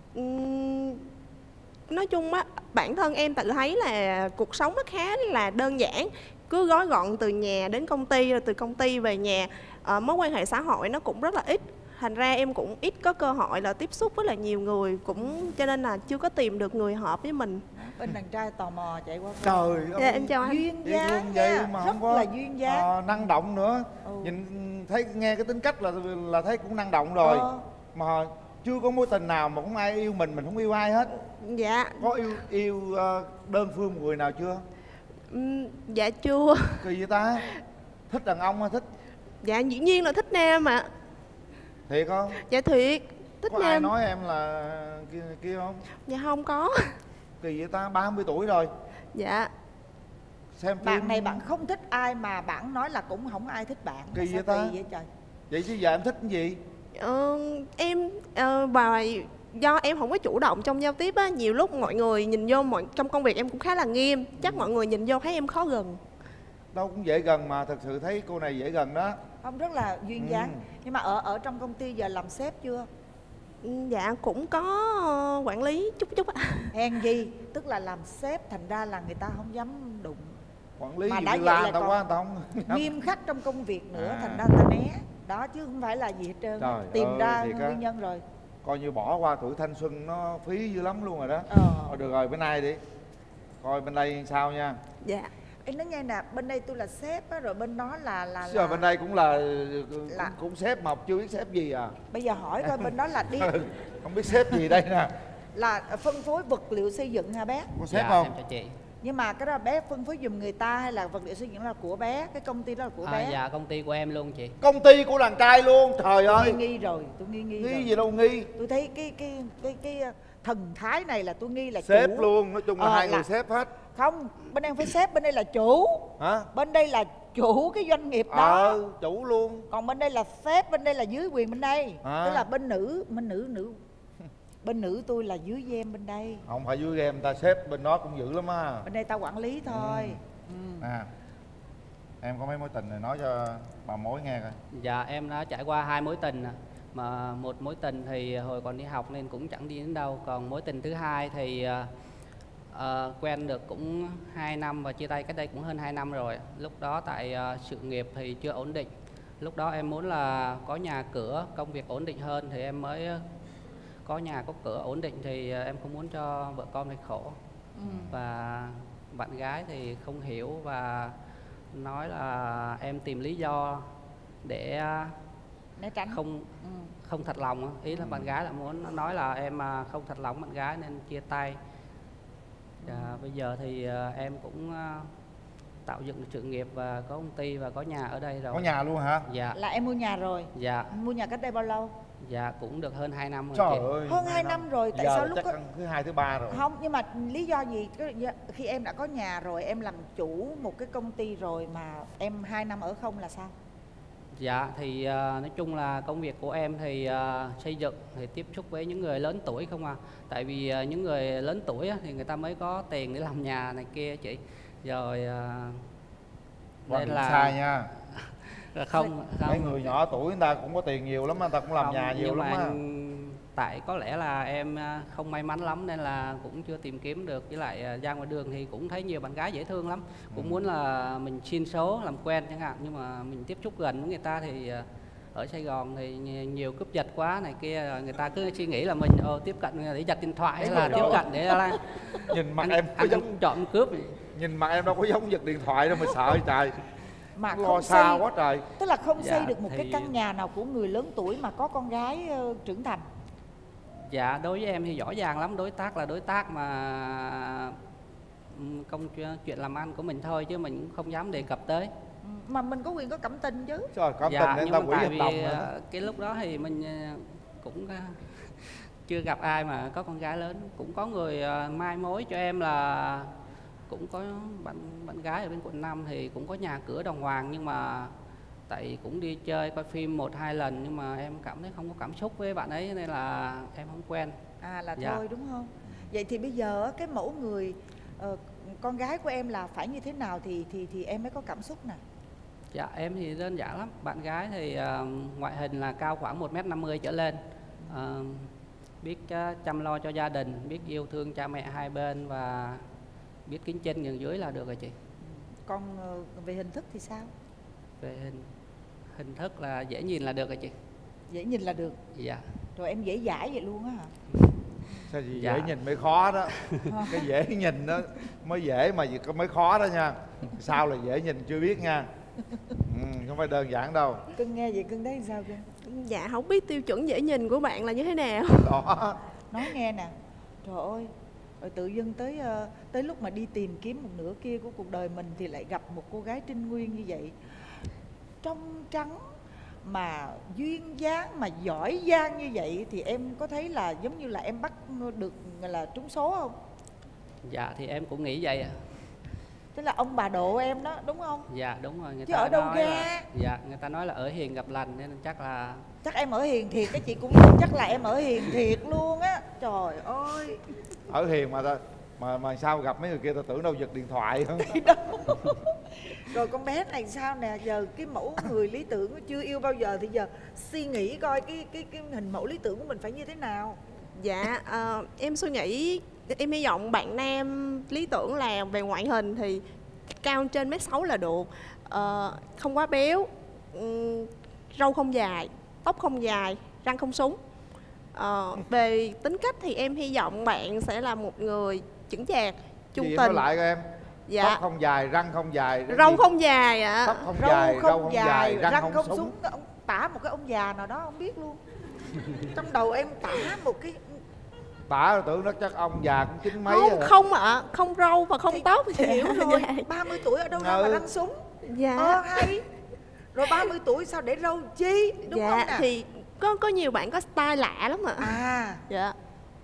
Nói chung á, bản thân em tự thấy là cuộc sống nó khá là đơn giản. Cứ gói gọn từ nhà đến công ty, rồi từ công ty về nhà. Mối quan hệ xã hội nó cũng rất là ít. Thành ra em cũng ít có cơ hội là tiếp xúc với là nhiều người, cũng cho nên là chưa có tìm được người hợp với mình. Bên đàn trai tò mò chạy qua. Trời dạ, em chào anh. Duyên dáng vậy nha, mà rất không có là duyên dáng, năng động nữa. Nhìn thấy nghe cái tính cách là thấy cũng năng động rồi. Mà chưa có mối tình nào mà không ai yêu mình không yêu ai hết. Dạ. Có yêu đơn phương một người nào chưa? Dạ chưa. Kỳ vậy ta? Thích đàn ông hay thích? Dạ dĩ nhiên là thích nam ạ. Thiệt không? Dạ thiệt. Thích có nam. Ai nói em là kia không? Dạ không có. Kỳ vậy ta? 30 tuổi rồi. Dạ. Xem phim... Bạn này bạn không thích ai mà bạn nói là cũng không ai thích bạn. Kỳ vậy ta? Kỳ vậy trời. Vậy chứ giờ em thích cái gì? Em do em không có chủ động trong giao tiếp á, nhiều lúc mọi người nhìn vô trong công việc em cũng khá là nghiêm, chắc mọi người nhìn vô thấy em khó gần. Đâu cũng dễ gần mà, thật sự thấy cô này dễ gần đó. Ông rất là duyên dáng. Nhưng mà ở trong công ty giờ làm sếp chưa? Dạ cũng có quản lý chút ạ. Hèn gì, tức là làm sếp thành ra là người ta không dám đụng. Quản lý mà gì đã la vậy người ta là quá người ta không nghiêm khắc trong công việc nữa, thành ra ta né. Đó chứ không phải là gì hết trơn. Trời tìm ra nguyên nguyên nhân rồi. Coi như bỏ qua tuổi thanh xuân nó phí dữ lắm luôn rồi đó. Được rồi, bên này đi. Coi bên đây sao nha. Dạ. Em nói nghe nè, bên đây tôi là sếp á, rồi bên đó là Rồi bên đây cũng là cũng sếp mà chưa biết sếp gì à. Bây giờ hỏi coi bên đó là đi không biết sếp gì đây nè. Là phân phối vật liệu xây dựng hả bé? Có sếp không? Em cho chị. Nhưng mà cái đó bé phân phối giùm người ta hay là vật liệu xây dựng là của bé? Cái công ty đó là của bé? Dạ công ty của em luôn chị. Công ty của đàn trai luôn, trời ơi. Tôi nghi rồi, tôi nghi rồi. Gì đâu nghi. Tôi thấy cái thần thái này là tôi nghi là sếp chủ. Luôn, nói chung là hai người sếp hết. Không, bên em phải sếp, bên đây là chủ. Hả? Bên đây là chủ cái doanh nghiệp đó. Chủ luôn. Còn bên đây là sếp, bên đây là dưới quyền bên đây. Tức là bên nữ bên nữ tôi là dưới game bên đây. Không phải dưới game, ta sếp bên đó cũng dữ lắm á. Bên đây tao quản lý thôi. Em có mấy mối tình này nói cho bà mối nghe coi. Dạ em đã trải qua 2 mối tình. Mà một mối tình thì hồi còn đi học nên cũng chẳng đi đến đâu. Còn mối tình thứ hai thì quen được cũng 2 năm và chia tay cách đây cũng hơn 2 năm rồi. Lúc đó tại sự nghiệp thì chưa ổn định. Lúc đó em muốn là có nhà cửa, công việc ổn định hơn thì em mới có nhà có cửa ổn định, thì em không muốn cho vợ con phải khổ. Và bạn gái thì không hiểu và nói là em tìm lý do để không thật lòng. Ý là bạn gái là muốn nói là em không thật lòng bạn gái nên chia tay. Bây giờ thì em cũng tạo dựng sự nghiệp và có công ty và có nhà ở đây rồi. Có nhà luôn hả? Dạ. Là em mua nhà rồi? Dạ. Mua nhà cách đây bao lâu? Dạ cũng được hơn 2 năm rồi. Trời chị. ơi, Hơn 2 năm rồi. Tại giờ sao lúc chắc có... thứ hai thứ ba rồi. Không, nhưng mà lý do gì khi em đã có nhà rồi, em làm chủ một cái công ty rồi mà em 2 năm ở không là sao? Dạ thì nói chung là công việc của em thì xây dựng thì tiếp xúc với những người lớn tuổi không à. Tại vì những người lớn tuổi thì người ta mới có tiền để làm nhà này kia chị. Rồi nên là sai nha. Không, mấy người nhỏ tuổi người ta cũng có tiền nhiều lắm, người ta cũng làm không, nhà nhiều lắm á. Tại có lẽ là em không may mắn lắm nên là cũng chưa tìm kiếm được. Với lại ra ngoài đường thì cũng thấy nhiều bạn gái dễ thương lắm, cũng muốn là mình xin số làm quen chẳng hạn, nhưng mà mình tiếp xúc gần với người ta thì ở Sài Gòn thì nhiều cướp giật quá này kia, người ta cứ suy nghĩ là mình tiếp cận để giật điện thoại hay là tiếp cận để là nhìn mặt em có giống trộm cướp. Nhìn mặt em đâu có giống giật điện thoại đâu mà sợ trời. Mà lo xa quá trời. Tức là không xây được một cái căn nhà nào của người lớn tuổi mà có con gái trưởng thành. Dạ đối với em thì rõ ràng lắm, đối tác là đối tác mà công chuyện làm ăn của mình thôi chứ mình cũng không dám đề cập tới. Mà mình có quyền có cảm tình chứ. Trời, cảm dạ, tình nên ta quỹ hợp đồng cái lúc đó thì mình cũng chưa gặp ai mà có con gái lớn. Cũng có người mai mối cho em là cũng có bạn gái ở bên quận 5 thì cũng có nhà cửa đàng hoàng, nhưng mà tại cũng đi chơi coi phim 1-2 lần nhưng mà em cảm thấy không có cảm xúc với bạn ấy nên là em không quen. À là thôi đúng không? Vậy thì bây giờ cái mẫu người con gái của em là phải như thế nào thì em mới có cảm xúc nè? Dạ em thì đơn giản lắm. Bạn gái thì ngoại hình là cao khoảng 1m50 trở lên, biết chăm lo cho gia đình, biết yêu thương cha mẹ hai bên và biết kính trên nhường dưới là được rồi chị. Còn về hình thức thì sao? Về hình thức là dễ nhìn là được rồi chị. Dễ nhìn là được. Dạ. Rồi em dễ dãi vậy luôn á hả? Sao gì dạ. Dễ nhìn mới khó đó. Cái dễ nhìn đó mới dễ mà mới khó đó nha. Sao là dễ nhìn chưa biết nha. Không phải đơn giản đâu. Cưng nghe vậy cưng thấy sao cưng? Dạ không biết tiêu chuẩn dễ nhìn của bạn là như thế nào. Đó. Nói nghe nè. Trời ơi. Rồi tự dưng tới lúc mà đi tìm kiếm một nửa kia của cuộc đời mình thì lại gặp một cô gái trinh nguyên như vậy, trong trắng mà duyên dáng mà giỏi giang như vậy, thì em có thấy là giống như là em bắt được là trúng số không? Dạ thì em cũng nghĩ vậy ạ. Tức là ông bà độ em đó đúng không? Dạ đúng rồi. Người chứ ta ở đâu nói ra là, dạ người ta nói là ở hiền gặp lành nên chắc là em ở hiền thiệt. Cái chị cũng chắc là em ở hiền thiệt luôn á. Trời ơi. Ở hiền mà sao gặp mấy người kia ta tưởng đâu giật điện thoại hơn. Rồi con bé này sao nè, giờ cái mẫu người lý tưởng chưa yêu bao giờ thì giờ suy nghĩ coi cái hình mẫu lý tưởng của mình phải như thế nào. Dạ em suy nghĩ, em hy vọng bạn nam lý tưởng là về ngoại hình thì cao trên 1m6 là được, không quá béo, râu không dài, tóc không dài, răng không súng. Về tính cách thì em hy vọng bạn sẽ là một người chững chạc, trung tình. tình. Lại coi em. Dạ. Tóc không dài, răng không dài, râu không dài ạ. Tóc không dài, râu không dài, răng không súng. Ông tả một cái ông già nào đó không biết luôn. Trong đầu em tả một cái tả tưởng nó chắc ông già cũng 90 mấy rồi. Không ạ, không râu và không tóc. Hiểu rồi. Dạ. 30 tuổi ở đâu ra mà răng súng. Dạ. Hay. Rồi 30 tuổi sao để râu chi, đúng dạ, không nè? Thì có nhiều bạn có style lạ lắm ạ. À. Dạ.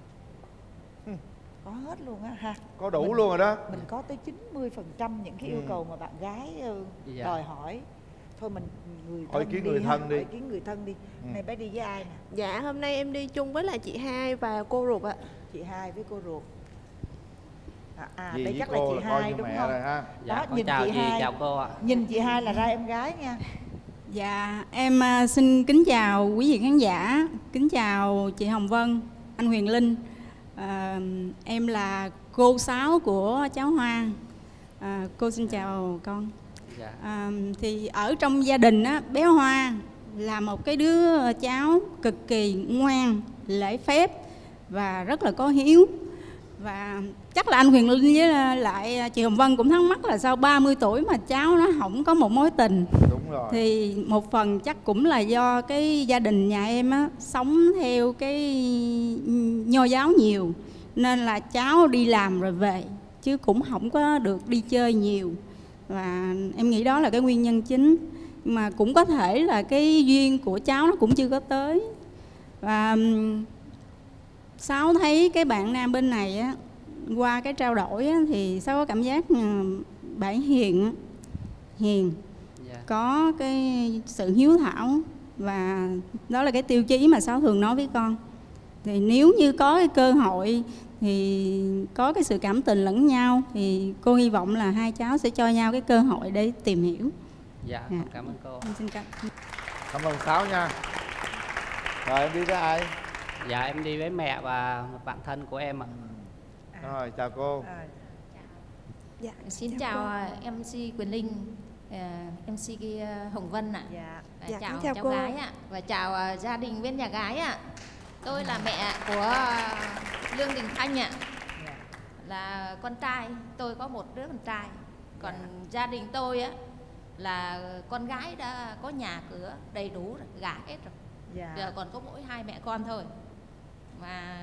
Có hết luôn á ha. Có đủ luôn rồi đó. Mình có tới 90% những cái yêu cầu mà bạn gái đòi hỏi. Thôi mình hỏi ý kiến người thân đi. Hỏi ý kiến người thân đi. Này bé đi với ai nè? Dạ hôm nay em đi chung với là chị Hai và cô ruột ạ. Chị Hai với cô ruột. Đây chắc là chị Hai đúng không? Dạ, đó, nhìn chào chị Hai. Chào cô ạ. Nhìn chị Hai là ra em gái nha. Dạ em xin kính chào quý vị khán giả, kính chào chị Hồng Vân, anh Huyền Linh. Em là cô Sáu của cháu Hoa. Cô xin chào con. Thì ở trong gia đình á, bé Hoa là một cái đứa cháu cực kỳ ngoan, lễ phép và rất là có hiếu. Và chắc là anh Huyền Linh với lại chị Hồng Vân cũng thắc mắc là sao 30 tuổi mà cháu nó không có một mối tình. Đúng rồi. Thì một phần chắc cũng là do cái gia đình nhà em á, sống theo cái nho giáo nhiều, nên là cháu đi làm rồi về chứ cũng không có được đi chơi nhiều. và em nghĩ đó là cái nguyên nhân chính. Mà cũng có thể là cái duyên của cháu nó cũng chưa có tới. Và Sáu thấy cái bạn nam bên này á, qua cái trao đổi á, thì Sáu có cảm giác bạn hiền, có cái sự hiếu thảo, và đó là cái tiêu chí mà Sáu thường nói với con. Thì nếu như có cái cơ hội thì có cái sự cảm tình lẫn nhau, thì cô hy vọng là hai cháu sẽ cho nhau cái cơ hội để tìm hiểu. Dạ, cảm ơn cô. Xin cảm ơn Sáu nha. Rồi em đi với ai? Dạ em đi với mẹ và một bạn thân của em ạ. Rồi chào cô. Dạ, xin chào MC Quyền Linh, MC Hồng Vân ạ. Chào cháu cô. gái ạ, và chào gia đình bên nhà gái ạ. Tôi là mẹ của Lương Đình Thanh ạ. Là con trai, tôi có một đứa con trai. Còn gia đình tôi á là con gái đã có nhà cửa đầy đủ rồi, gả hết rồi. Giờ còn có mỗi hai mẹ con thôi. Mà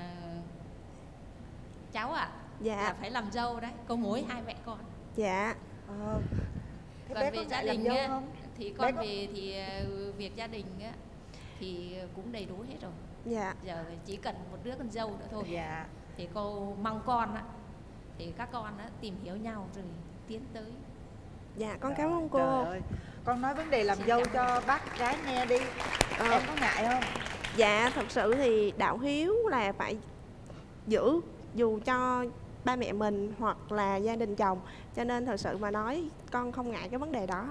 cháu ạ, là phải làm dâu đấy, có mỗi hai mẹ con. Dạ. Còn về gia đình á, thì con về thì việc gia đình á thì cũng đầy đủ hết rồi. Giờ chỉ cần một đứa con dâu nữa thôi. Thì cô mong con á, thì các con á tìm hiểu nhau rồi tiến tới. Dạ, con cảm ơn cô. Trời ơi, con nói vấn đề làm dâu cho bác gái nghe đi. Em có ngại không? Dạ, thật sự thì đạo hiếu là phải giữ dù cho ba mẹ mình hoặc là gia đình chồng, cho nên thật sự mà nói con không ngại cái vấn đề đó.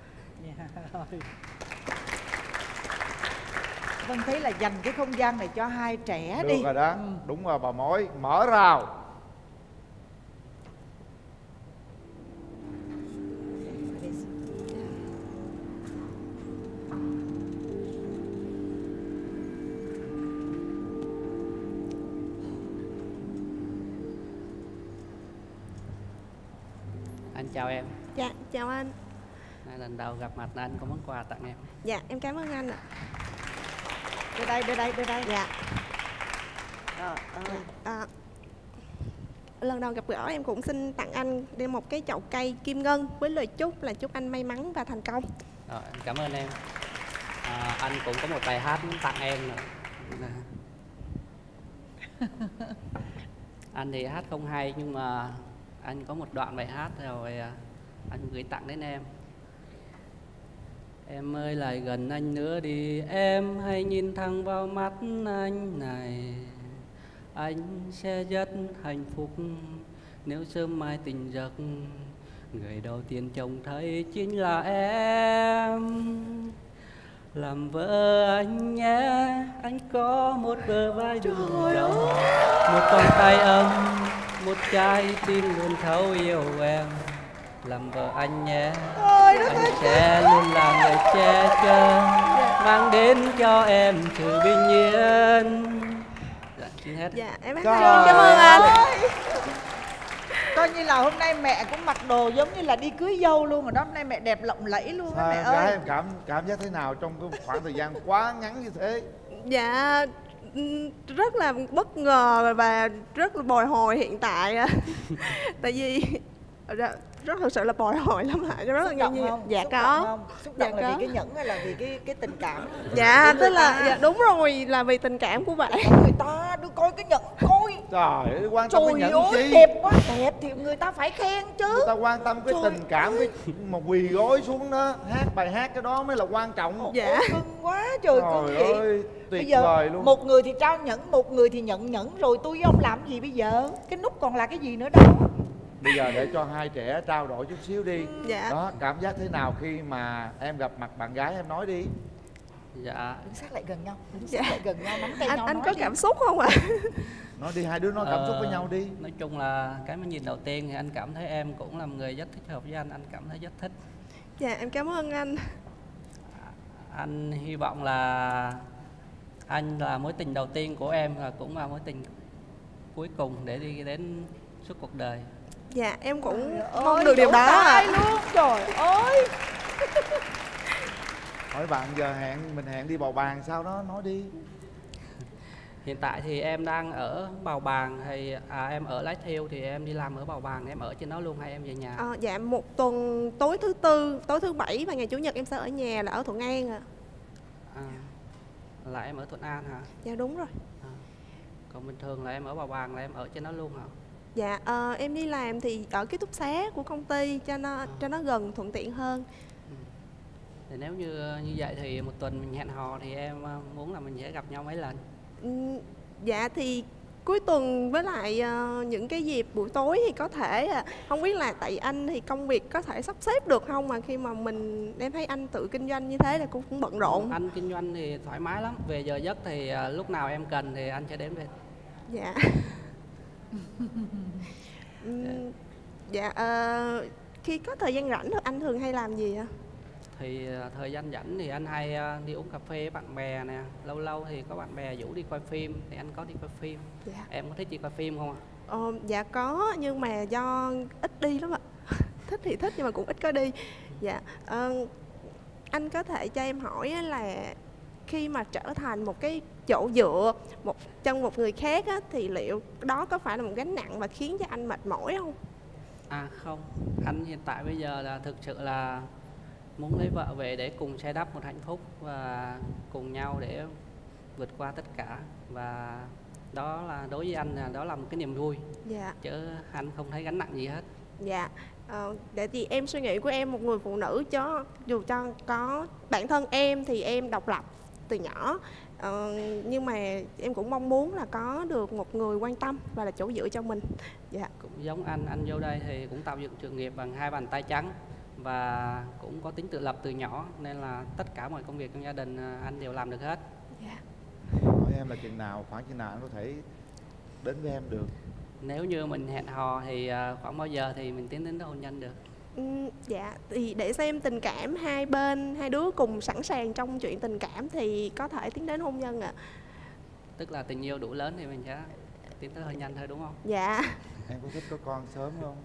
Vân thấy là dành cái không gian này cho hai trẻ được đi. Được rồi đó, đúng rồi bà mối, mở rào. Anh chào em. Dạ, chào anh. Lần đầu gặp mặt anh có món quà tặng em. Dạ, em cảm ơn anh ạ. Đưa đây. Dạ. Lần đầu gặp gỡ em cũng xin tặng anh đem một cái chậu cây kim ngân với lời chúc là chúc anh may mắn và thành công. Rồi, cảm ơn em. Anh cũng có một bài hát tặng em nữa. Anh thì hát không hay nhưng mà anh có một đoạn bài hát rồi anh gửi tặng đến em. Em ơi lại gần anh nữa đi, em hãy nhìn thẳng vào mắt anh này. Anh sẽ rất hạnh phúc nếu sớm mai tỉnh giấc, người đầu tiên trông thấy chính là em. Làm vợ anh nhé, anh có một bờ vai đủ rộng, một vòng tay ấm, một trái tim luôn thấu yêu em. Làm vợ anh nhé, anh sẽ luôn là người che chở, mang đến cho em sự bình yên. Dạ, xin hết. Dạ, em cảm ơn anh. Coi như là hôm nay mẹ cũng mặc đồ giống như là đi cưới dâu luôn rồi đó. Hôm nay mẹ đẹp lộng lẫy luôn á mẹ ơi. Gái em cảm giác thế nào trong cái khoảng thời gian quá ngắn như thế? Dạ, rất là bất ngờ và rất là bồi hồi hiện tại. Tại vì rất thật sự là bồi hồi lắm hả? Rất là nghi. Dạ có. Xúc động là vì cái nhẫn hay là vì cái tình cảm? Dạ, tức là dạ, đúng rồi, là vì tình cảm của bạn. Người ta đưa coi cái nhẫn coi. Trời ơi, quan tâm cái nhẫn chi? Đẹp quá, đẹp thì người ta phải khen chứ. Người ta quan tâm cái tình cảm, cái mà quỳ gối xuống đó hát bài hát cái đó mới là quan trọng. Dạ. Cưng quá trời cưng vậy. Ơi, tuyệt bây giờ vời luôn. Một người thì trao nhẫn, một người thì nhận nhẫn, rồi tôi với ông làm gì bây giờ? Cái nút còn là cái gì nữa đâu? Bây giờ để cho hai trẻ trao đổi chút xíu đi. Dạ. Đó, cảm giác thế nào khi mà em gặp mặt bạn gái, em nói đi. Dạ. Đứng sát lại gần nhau, đứng sát lại gần nhau, nắm tay nhau. Anh có cảm xúc không ạ? Nói đi, hai đứa nói cảm xúc với nhau đi. Nói chung là cái mà nhìn đầu tiên thì anh cảm thấy em cũng là một người rất thích hợp với anh cảm thấy rất thích. Dạ, em cảm ơn anh. Anh hy vọng là anh là mối tình đầu tiên của em và cũng là mối tình cuối cùng để đi đến suốt cuộc đời. Dạ, em cũng mong được điều đó luôn. Trời ơi. Hỏi bạn giờ mình hẹn đi bầu bàn sao đó, nói đi. Hiện tại thì em đang ở Bào Bàng, thì em ở Lái Thiêu, thì em đi làm ở Bào Bàng, em ở trên đó luôn hay em về nhà? Dạ, một tuần tối thứ Tư, tối thứ Bảy và ngày Chủ nhật em sẽ ở nhà là ở Thuận An ạ. Là em ở Thuận An hả? Dạ đúng rồi. Còn bình thường là em ở Bào Bàng là em ở trên đó luôn hả? Dạ, em đi làm thì ở ký túc xá của công ty cho nó gần, thuận tiện hơn. Thì nếu như vậy thì một tuần mình hẹn hò thì em muốn là mình sẽ gặp nhau mấy lần? Dạ thì cuối tuần với lại những cái dịp buổi tối thì có thể không biết là tại anh thì công việc có thể sắp xếp được không, mà khi mà em thấy anh tự kinh doanh như thế là cũng bận rộn. Anh kinh doanh thì thoải mái lắm, về giờ giấc thì lúc nào em cần thì anh sẽ đến về. Dạ. Dạ, khi có thời gian rảnh anh thường hay làm gì ạ? Thì thời gian rảnh thì anh hay đi uống cà phê với bạn bè nè, lâu lâu thì có bạn bè rủ đi coi phim thì anh có đi coi phim. Dạ. Em có thích đi coi phim không ạ? Dạ có, nhưng mà do ít đi lắm ạ. Thích thì thích nhưng mà cũng ít có đi. Dạ, anh có thể cho em hỏi là khi mà trở thành một cái chỗ dựa chân một người khác á, thì liệu đó có phải là một gánh nặng và khiến cho anh mệt mỏi không? Không, anh hiện tại bây giờ là thực sự là muốn lấy vợ về để cùng xây đắp một hạnh phúc và cùng nhau để vượt qua tất cả, và đó là đối với anh là đó là một cái niềm vui. Dạ. Chứ anh không thấy gánh nặng gì hết. Dạ. Để thì em suy nghĩ của em, một người phụ nữ dù cho có bản thân em thì em độc lập từ nhỏ, nhưng mà em cũng mong muốn là có được một người quan tâm và là chỗ dựa cho mình. Dạ. Cũng giống anh vô đây thì cũng tạo dựng sự nghiệp bằng 2 bàn tay trắng và cũng có tính tự lập từ nhỏ, nên là tất cả mọi công việc trong gia đình anh đều làm được hết. Dạ. Hỏi em là khoảng chừng nào anh có thể đến với em được? Nếu như mình hẹn hò thì khoảng bao giờ thì mình tiến đến hôn nhân được? Dạ, thì để xem tình cảm hai đứa cùng sẵn sàng trong chuyện tình cảm thì có thể tiến đến hôn nhân ạ. Tức là tình yêu đủ lớn thì mình sẽ tiến tới hôn nhân thôi đúng không? Dạ. Em có thích có con sớm không?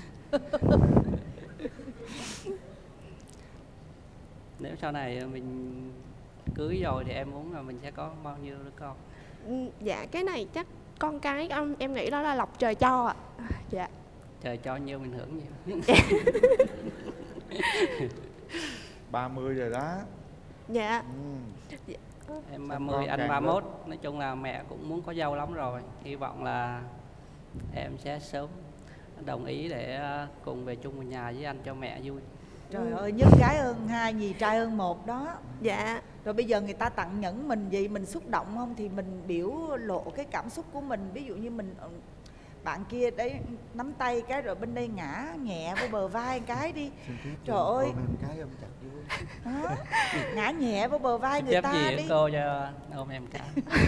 Nếu sau này mình cưới rồi thì em muốn là mình sẽ có bao nhiêu đứa con? Dạ, cái này chắc con cái em nghĩ đó là lộc trời cho ạ. Dạ. Trời cho nhiêu mình hưởng nhiều. 30 rồi đó. Dạ. Em 30, anh 31. Nói chung là mẹ cũng muốn có dâu lắm rồi. Hy vọng là em sẽ sớm đồng ý để cùng về chung một nhà với anh cho mẹ vui. Trời ơi, nhất gái hơn hai, nhì trai hơn một đó. Dạ. Rồi bây giờ người ta tặng nhẫn mình vậy, mình xúc động không? Thì mình biểu lộ cái cảm xúc của mình. Ví dụ như mình bạn kia đấy nắm tay cái rồi bên đây ngã nhẹ vô bờ vai cái đi. Trời ơi, ôm em cái ôm chặt vô. Đó. Ngã nhẹ vô bờ vai người ta gì đi. Cô cho ôm em cái.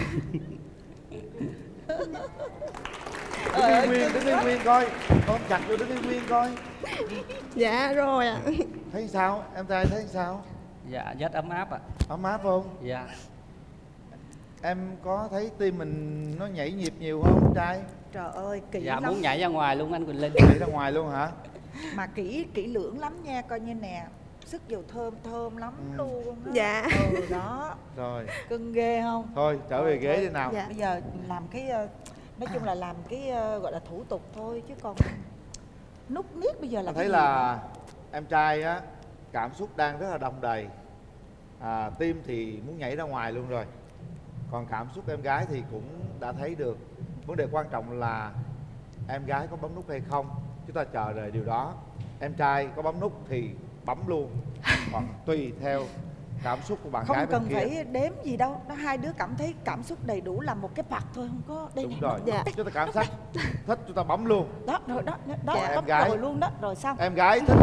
Đứng đi Nguyên coi, ôm chặt vô, đứng đi Nguyên coi. Dạ rồi ạ. Thấy sao? Em trai thấy sao? Dạ rất ấm áp ạ. Ấm áp không? Dạ. Em có thấy tim mình nó nhảy nhịp nhiều không trai? Trời ơi, kỹ dạ, lắm. muốn nhảy ra ngoài luôn anh Quỳnh Linh. Nhảy ra ngoài luôn hả? Mà kỹ lưỡng lắm nha, coi như nè. Sức dầu thơm lắm luôn đó. Dạ. Đó. Rồi. Cưng ghê không? Thôi trở về ghế đi nào. Dạ. Bây giờ làm cái nói chung là làm cái gọi là thủ tục thôi, chứ còn nút niết bây giờ là thấy là em trai á cảm xúc đang rất là đong đầy, tim thì muốn nhảy ra ngoài luôn rồi, còn cảm xúc em gái thì cũng đã thấy được. Vấn đề quan trọng là em gái có bấm nút hay không, chúng ta chờ đợi điều đó. Em trai có bấm nút thì bấm luôn, còn tùy theo cảm xúc của bạn gái bên kia. Không cần phải đếm gì đâu, nó hai đứa cảm thấy cảm xúc đầy đủ là một cái mặt thôi, không có đây. Đúng rồi. Dạ. Chúng ta cảm giác thích chúng ta bấm luôn. Đó rồi đó Dạ. bấm rồi luôn đó, rồi xong. Em gái thích.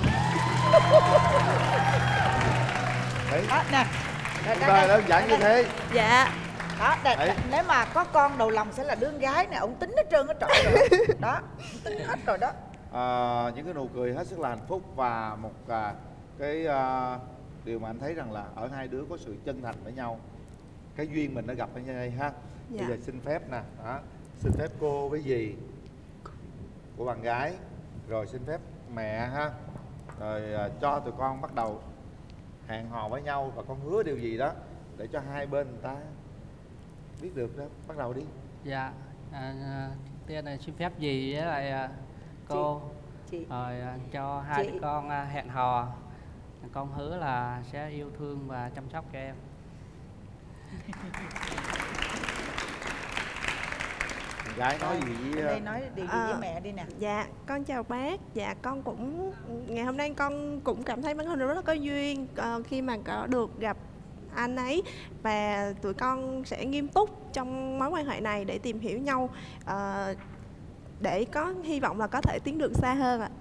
Đấy. Đó nè. Đây đơn giản như thế. Dạ. Đó, nếu mà có con đầu lòng sẽ là đứa con gái nè, ông tính hết trơn hết trọi rồi. Đó, tính hết rồi đó. Những cái nụ cười hết sức là hạnh phúc và một cái điều mà anh thấy rằng là ở hai đứa có sự chân thành với nhau, cái duyên mình đã gặp ở đây ha. Dạ. Bây giờ xin phép nè, đó, xin phép cô với dì của bạn gái, rồi xin phép mẹ ha, rồi cho tụi con bắt đầu hẹn hò với nhau, và con hứa điều gì đó để cho hai bên người ta biết được đó, bắt đầu đi. Dạ, trước tiên là xin phép dì với lại cô rồi cho hai đứa con hẹn hò. Con hứa là sẽ yêu thương và chăm sóc cho em. Gái nói gì với... Đây nói điều gì với mẹ đi nè. Dạ, con chào bác. Dạ, con cũng ngày hôm nay con cũng cảm thấy bản thân rất là có duyên khi mà có được gặp anh ấy, và tụi con sẽ nghiêm túc trong mối quan hệ này để tìm hiểu nhau, để có hy vọng là có thể tiến được xa hơn ạ.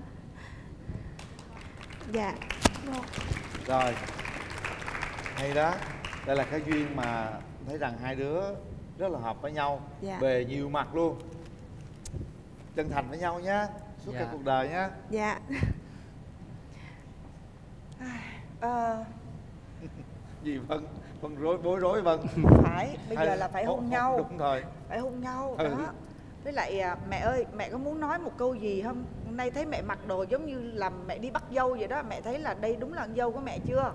Dạ. Rồi, hay đó. Đây là cái duyên mà thấy rằng hai đứa rất là hợp với nhau. Dạ. Về nhiều mặt luôn. Chân thành với nhau nhé, suốt cả cuộc đời nhé. Dạ. Gì Vân? Vân bối rối Vân. Phải, bây giờ là phải hôn nhau. Đúng rồi. Phải hôn nhau đó. Với lại mẹ ơi, mẹ có muốn nói một câu gì không? Hôm nay thấy mẹ mặc đồ giống như là mẹ đi bắt dâu vậy đó. Mẹ thấy là đây đúng là con dâu của mẹ chưa?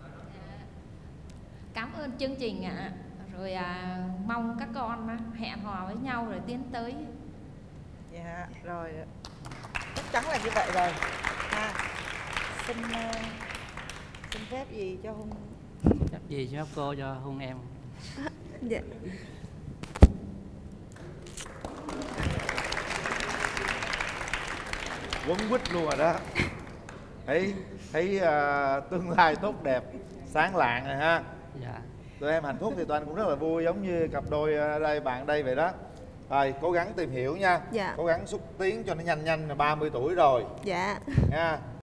Cảm ơn chương trình ạ. Rồi mong các con hẹn hò với nhau rồi tiến tới. Dạ, rồi. Chắc chắn là như vậy rồi. Xin phép gì cho hôn... Phép gì cho cô cho hôn em. Dạ. Quấn quýt luôn rồi đó. Thấy tương lai tốt đẹp, sáng lạng rồi ha. Dạ. Tụi em hạnh phúc thì tụi anh cũng rất là vui, giống như cặp đôi ở đây, bạn đây vậy đó. Rồi, cố gắng tìm hiểu nha. Dạ. Cố gắng xúc tiến cho nó nhanh, là 30 tuổi rồi. Dạ. Nha.